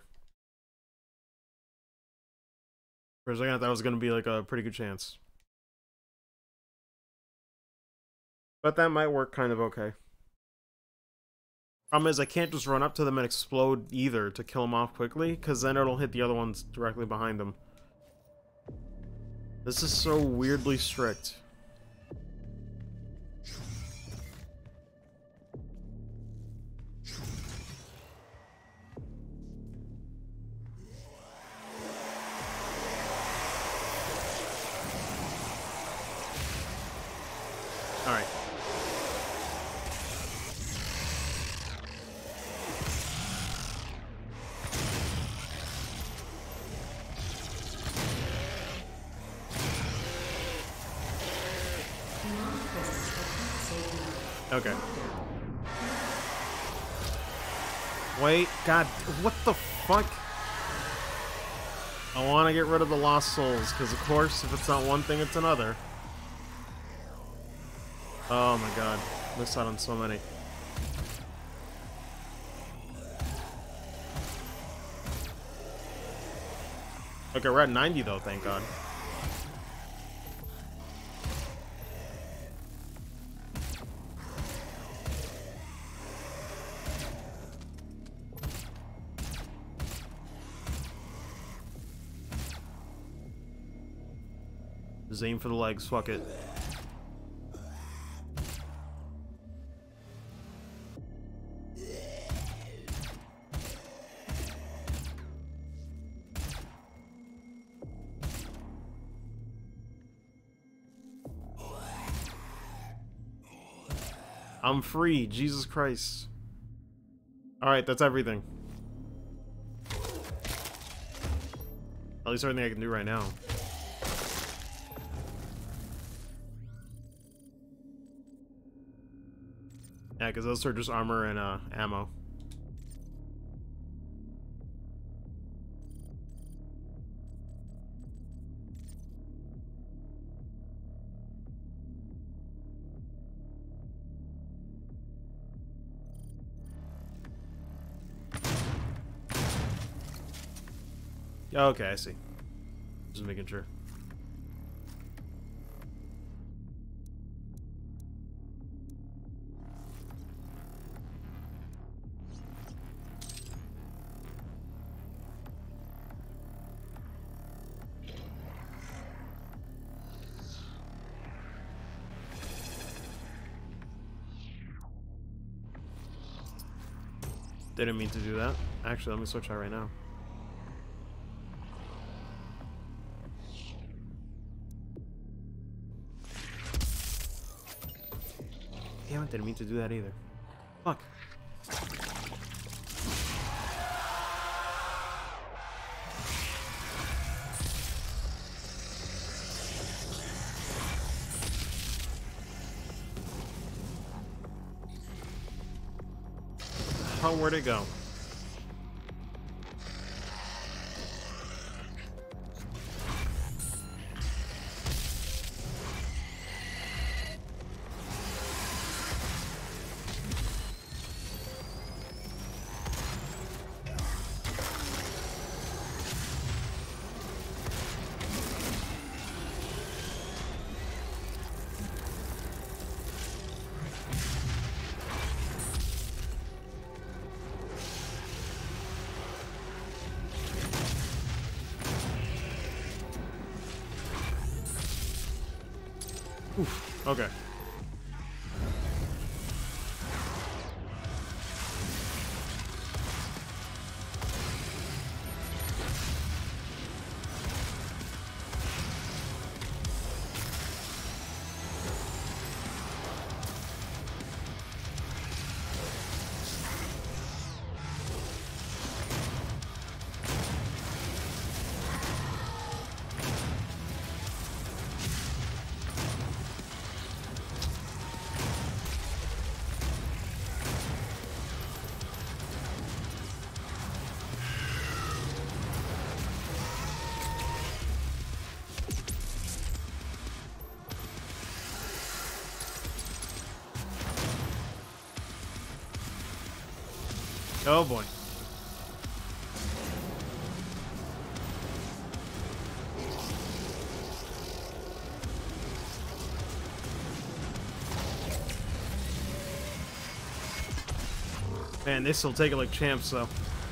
For a second, I thought it was gonna be like a pretty good chance. But that might work kind of okay. Problem is, I can't just run up to them and explode either to kill them off quickly, because then it'll hit the other ones directly behind them. This is so weirdly strict. Alright. Okay. Wait, God, what the fuck? I want to get rid of the lost souls, because of course, if it's not one thing, it's another. Oh my god, missed out on so many. Okay, we're at 90 though, thank god. Just aim for the legs, fuck it. I'm free, Jesus Christ. Alright, that's everything. At least everything I can do right now. Yeah, because those are just armor and ammo. Okay, I see. Just making sure. Didn't mean to do that. Actually, let me switch that right now. Damn it, didn't mean to do that either. Fuck. Oh, where'd it go? Oof, okay. Oh boy. Man, they still take it like champs, though.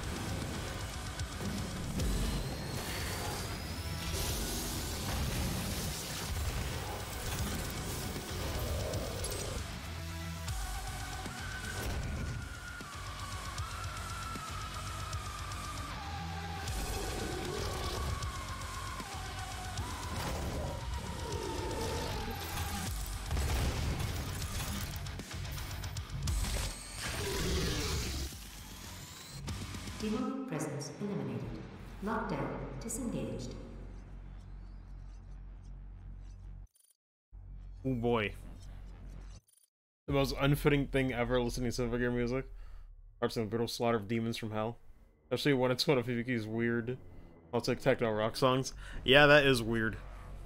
Demonic presence eliminated. Lockdown disengaged. Oh boy. The most unfitting thing ever listening to video game music. Marks a brutal slaughter of demons from hell. Especially when it's one of Fuki's weird, also like techno rock songs. Yeah, that is weird.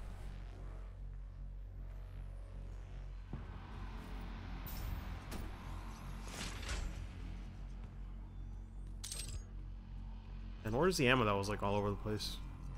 And where's the ammo that was like all over the place?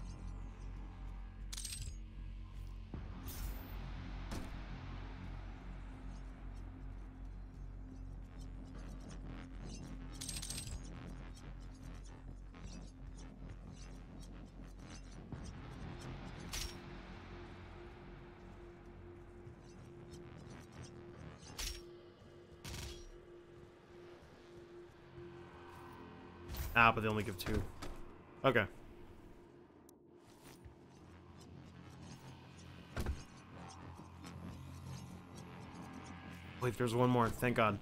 Ah, but they only give 2. Okay. Wait, there's one more. Thank God.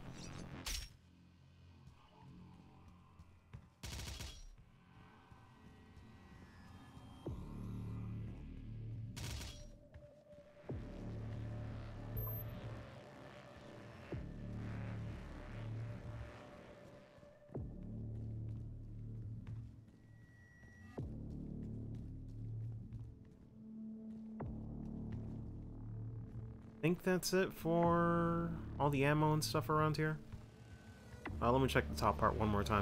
I think that's it for all the ammo and stuff around here. Let me check the top part one more time.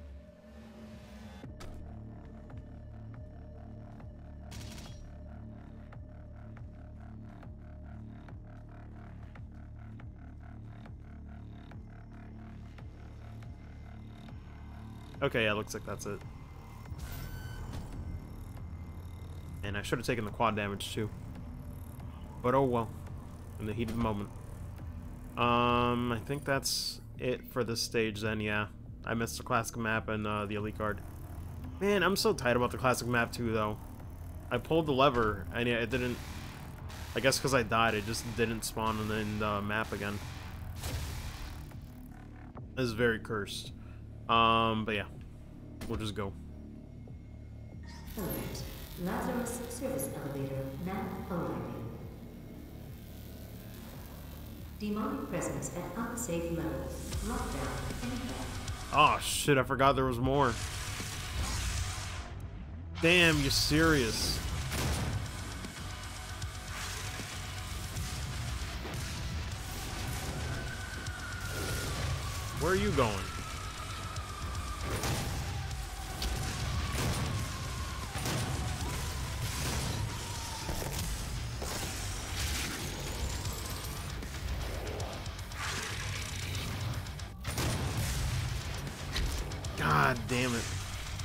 Okay, yeah, looks like that's it. And I should have taken the quad damage too. But oh well. In the heat of the moment. I think that's it for this stage then, yeah. I missed the classic map and the elite guard. Man, I'm so tight about the classic map too, though. I pulled the lever, and yeah, it didn't... I guess because I died, it just didn't spawn in the map again. This is very cursed. But yeah. We'll just go. Alert. Lazarus service elevator now arriving. Demonic presence at unsafe levels. Lockdown in effect. Oh shit, I forgot there was more. Damn, you serious? Where are you going? God damn it.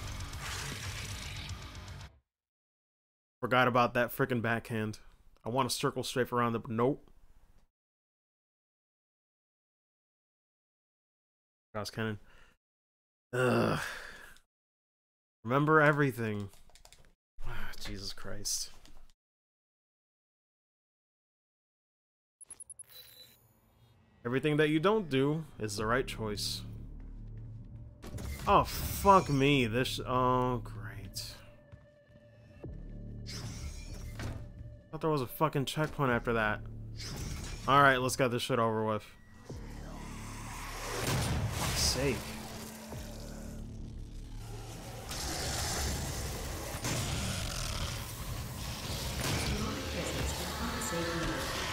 Forgot about that frickin' backhand. I want to circle straight around it, but nope. Cross cannon. Ugh. Remember everything. Ah, Jesus Christ. Everything that you don't do is the right choice. Oh, fuck me. This... Oh, great. Thought there was a fucking checkpoint after that. Alright, let's get this shit over with. For fuck's sake.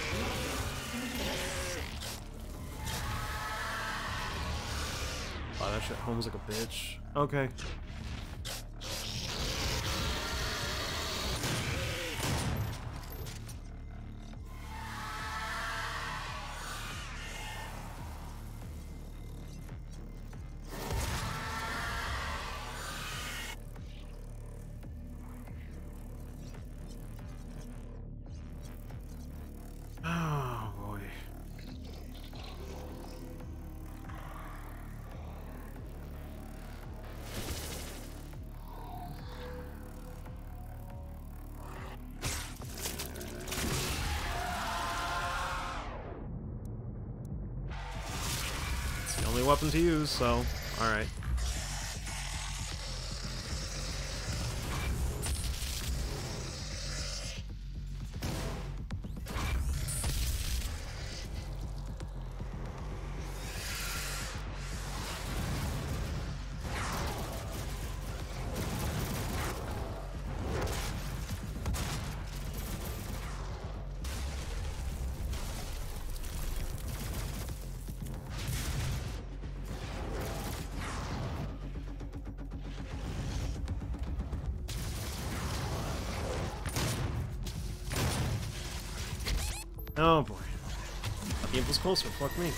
Oh, that shit home's like a bitch. Okay. Oh boy. It's the only weapon to use, so alright. Oh boy. Thought the imp was closer, fuck me.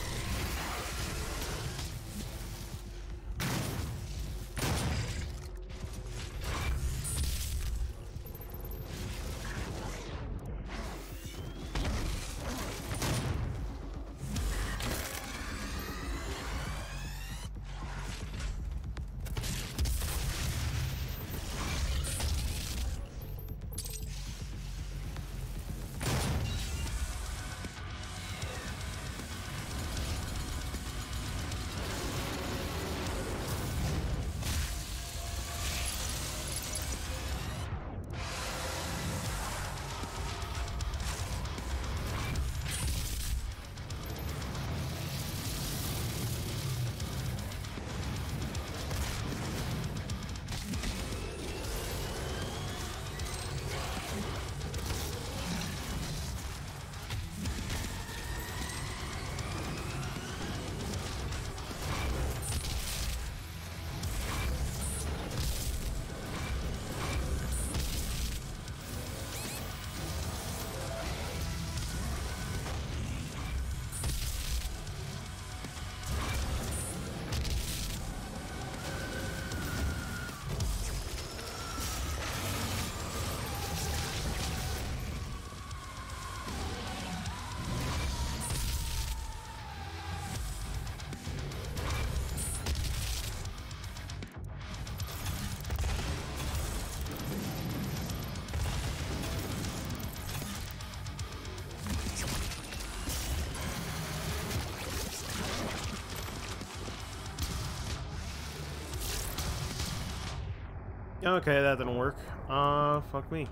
Okay, that didn't work. Fuck me.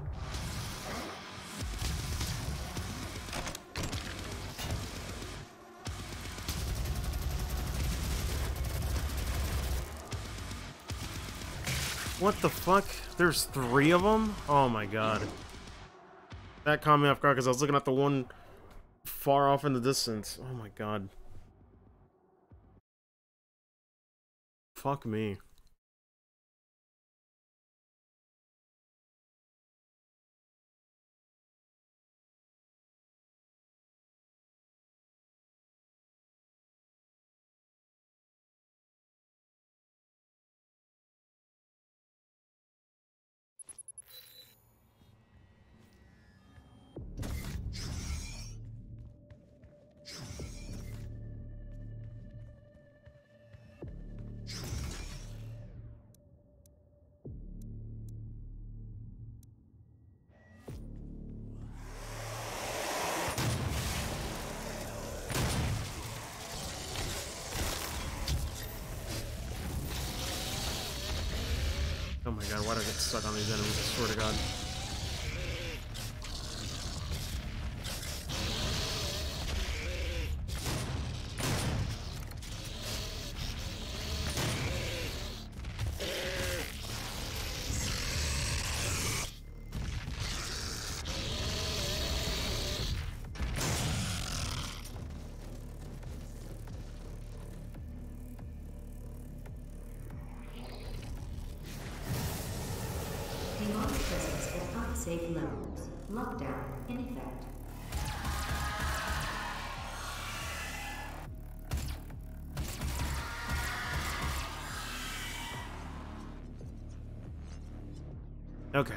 What the fuck? There's 3 of them? Oh my god. That caught me off guard because I was looking at the one far off in the distance. Oh my god. Fuck me. Oh my god, why do I get stuck on these enemies? I swear to god. unsafe levels. Lockdown in effect. Okay.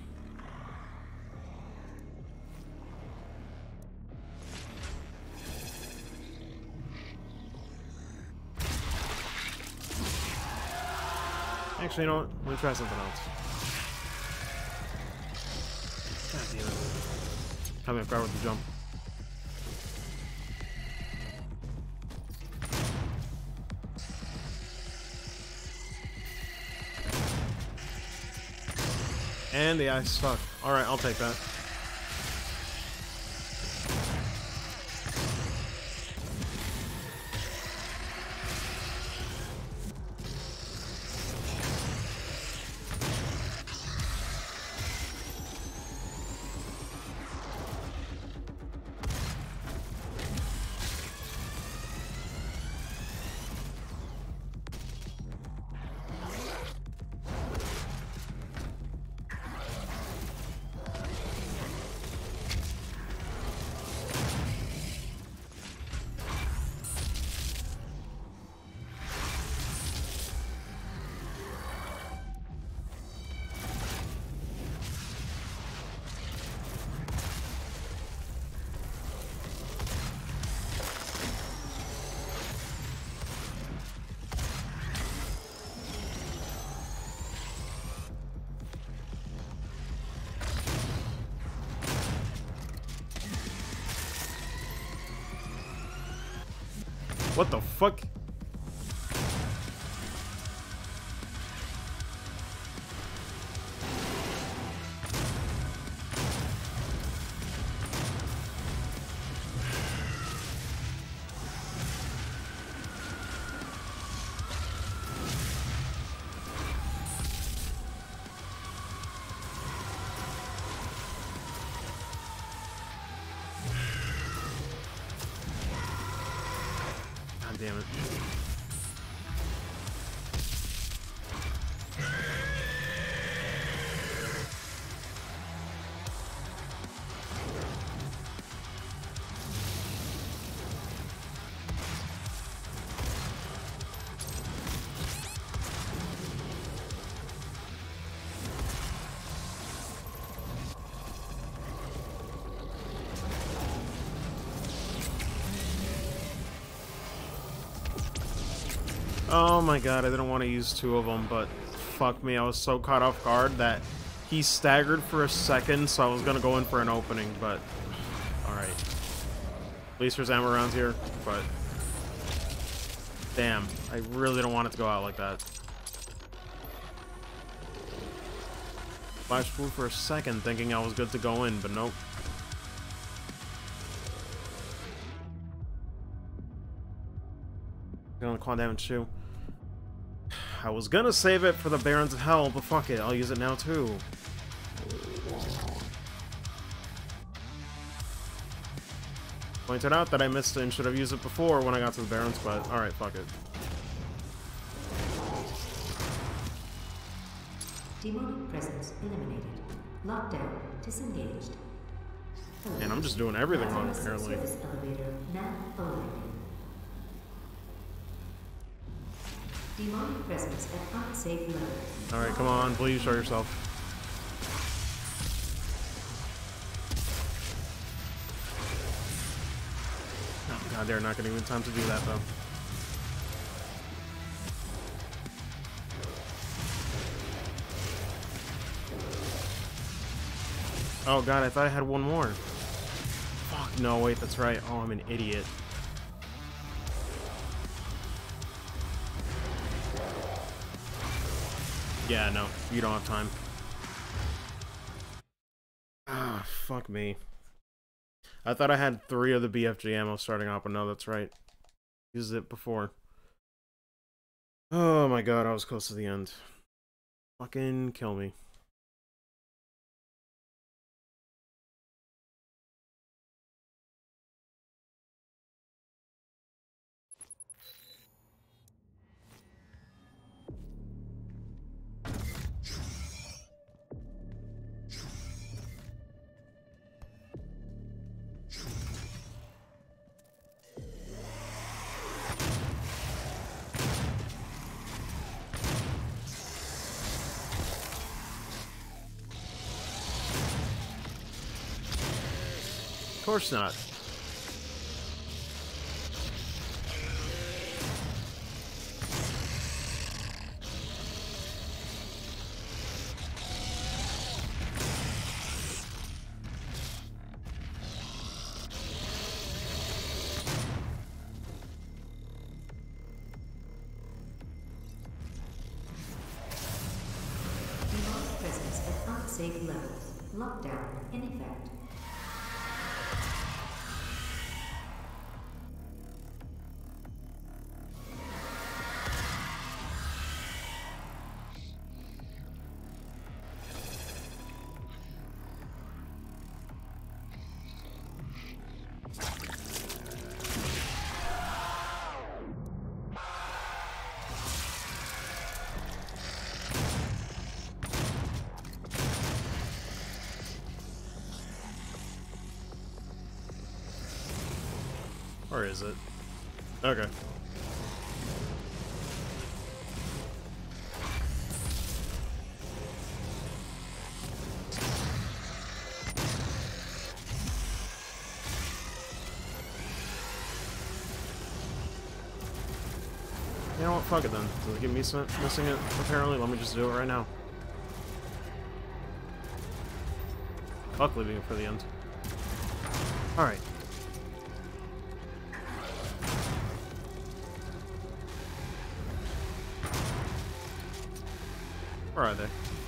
Actually, you know what? Let me try something else. God damn it. Caught me off guard with the jump. And the ice stuck. Alright, I'll take that. What the fuck? God damn it. Oh my god, I didn't want to use two of them, but fuck me, I was so caught off guard that he staggered for a second, so I was gonna go in for an opening, but... Alright. At least there's ammo around here, but... Damn, I really don't want it to go out like that. Flash food for a second, thinking I was good to go in, but nope. Gonna quad damage too. I was gonna save it for the Barons of Hell, but fuck it, I'll use it now too. Pointed out that I missed it and should have used it before when I got to the Barons, but alright, fuck it. Demonic presence eliminated. Lockdown disengaged. And I'm just doing everything wrong, Lazarus apparently. Service elevator now alive. Demonic presence at unsafe levels. Alright, come on, please show yourself. Oh god, they're not gonna even time to do that though. Oh god, I thought I had one more. Fuck, no, wait, that's right. Oh, I'm an idiot. Yeah, no, you don't have time. Ah, fuck me. I thought I had 3 of the BFG ammo starting off, but no, that's right. Used it before. Oh my god, I was close to the end. Fucking kill me. course not. Presence at unsafe levels. Lockdown in effect. Or is it? Okay. You know what? Fuck it then. Does it get me missing it? Apparently, let me just do it right now. Fuck leaving it for the end. Alright. Where are they?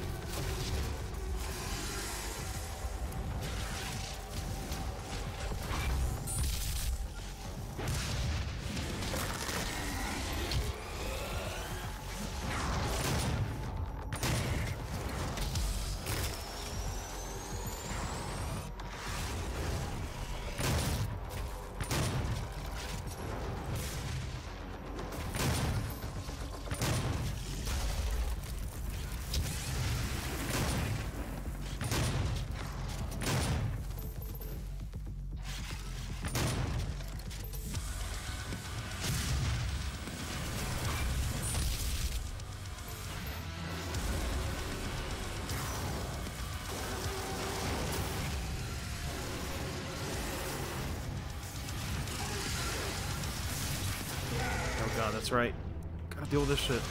Oh god, that's right. Gotta deal with this shit.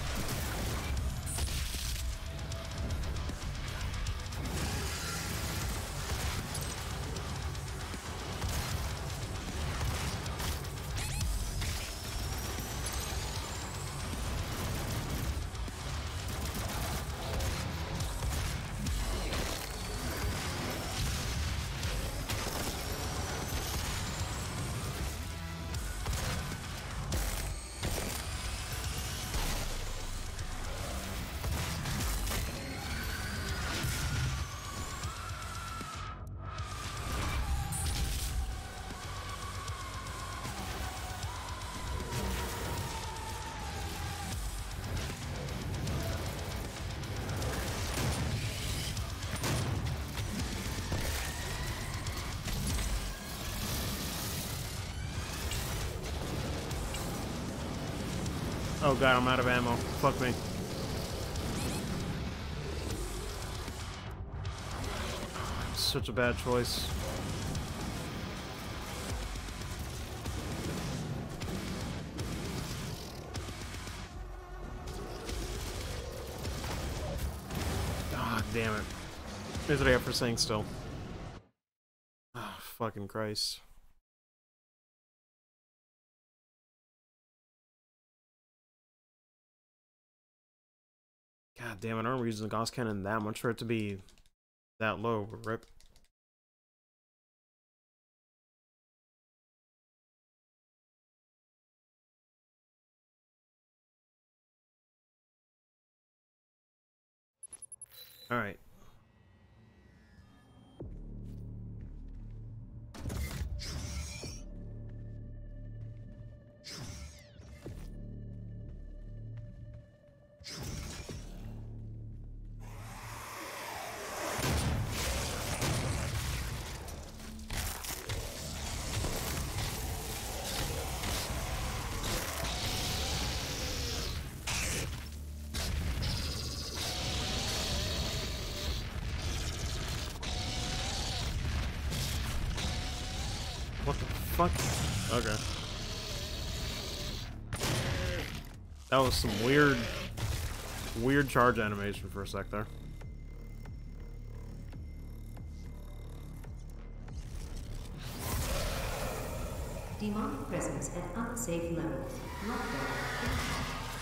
Oh god, I'm out of ammo. Fuck me. Such a bad choice. God damn it. Here's what I have for saying still. Ah, fucking Christ. God damn it, I don't use the Gauss Cannon that much for it to be that low, rip. Alright. fuck? Okay. That was some weird charge animation for a sec there. Demonic presence at unsafe levels. Lockdown.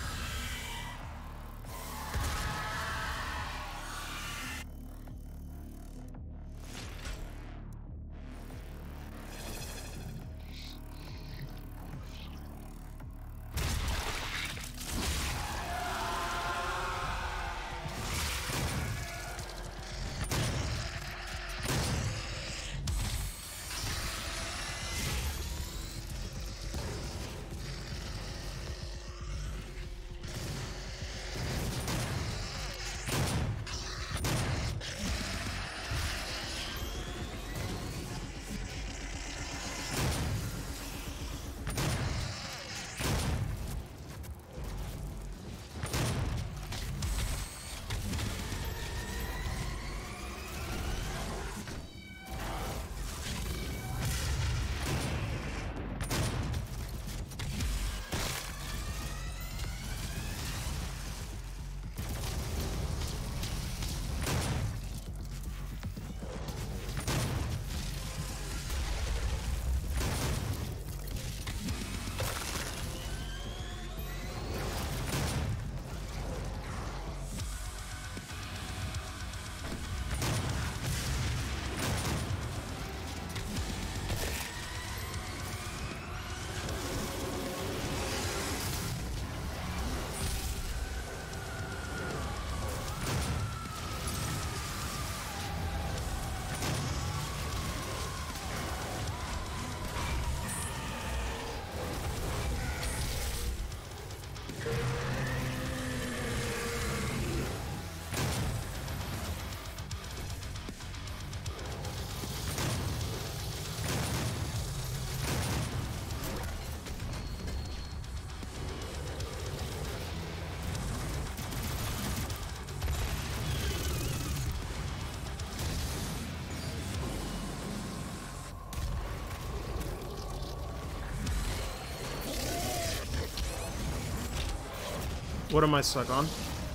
What am I stuck on?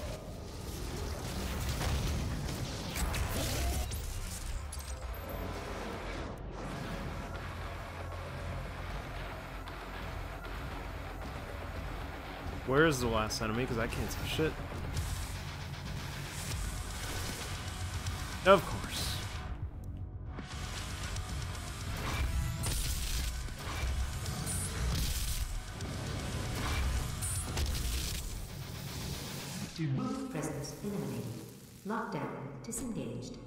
Where is the last enemy? Because I can't see shit. Of course. Demonic presence eliminated. Lockdown disengaged.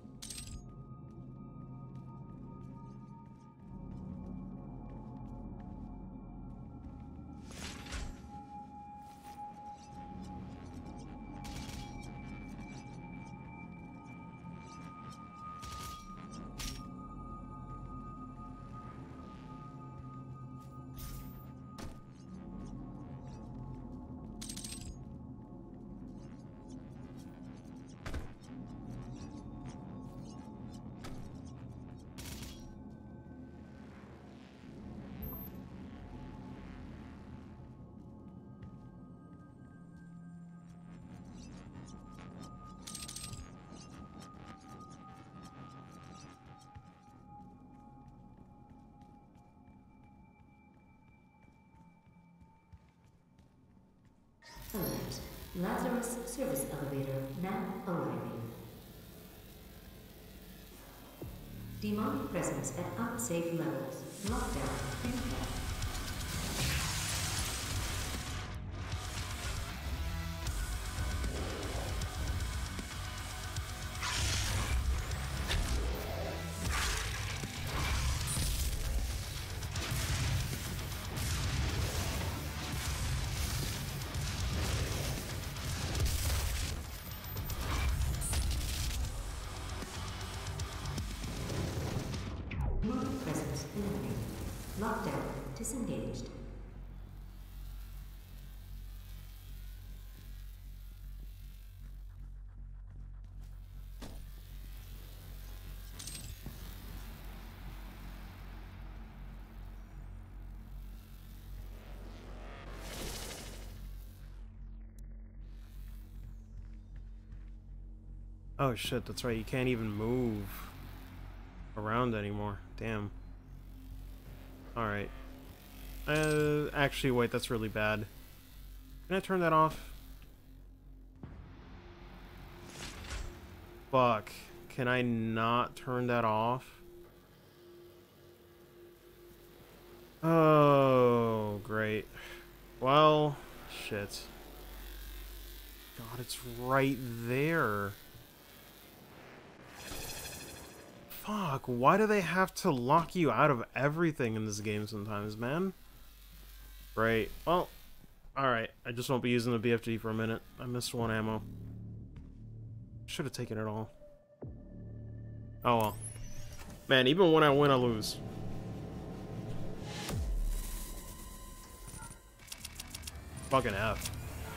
Alert. Lazarus service elevator now arriving. Demonic presence at unsafe levels. Lockdown in effect. Demonic presence eliminated. Lockdown disengaged. Oh shit, that's right, you can't even move around anymore. Damn. Alright. Actually, wait, that's really bad. Can I turn that off? Fuck. Can I not turn that off? Oh, great. Well, shit. God, it's right there. Fuck, why do they have to lock you out of everything in this game sometimes, man? Right, well, alright. I just won't be using the BFG for a minute. I missed one ammo. Should have taken it all. Oh well. Man, even when I win, I lose. Fucking F.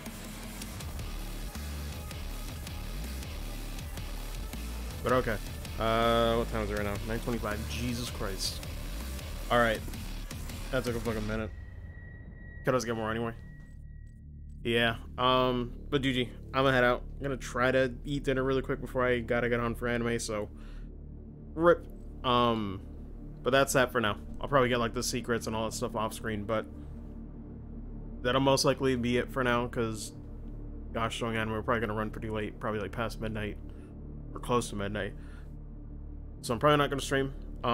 But okay. What time is it right now? 9:25. Jesus Christ. Alright. That took a fucking minute. Could always get more anyway. Yeah. But GG. I'm gonna head out. I'm gonna try to eat dinner really quick before I gotta get on for anime, so RIP. But that's that for now. I'll probably get like the secrets and all that stuff off screen, but that'll most likely be it for now, because gosh, showing anime, we're probably gonna run pretty late, probably like past midnight or close to midnight. So I'm probably not gonna stream.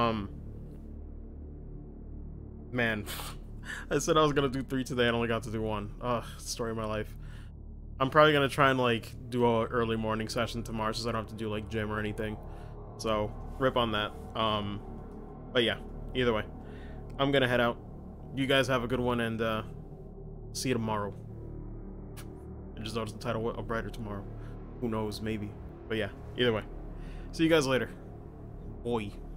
Man, I said I was gonna do 3 today, I only got to do 1. Ugh, story of my life. I'm probably gonna try and like do a early morning session tomorrow, so I don't have to do like gym or anything. So rip on that. But yeah, either way, I'm gonna head out. You guys have a good one, and see you tomorrow. I just noticed the title, A Brighter Tomorrow. Who knows, maybe. But yeah, either way. See you guys later. Boy.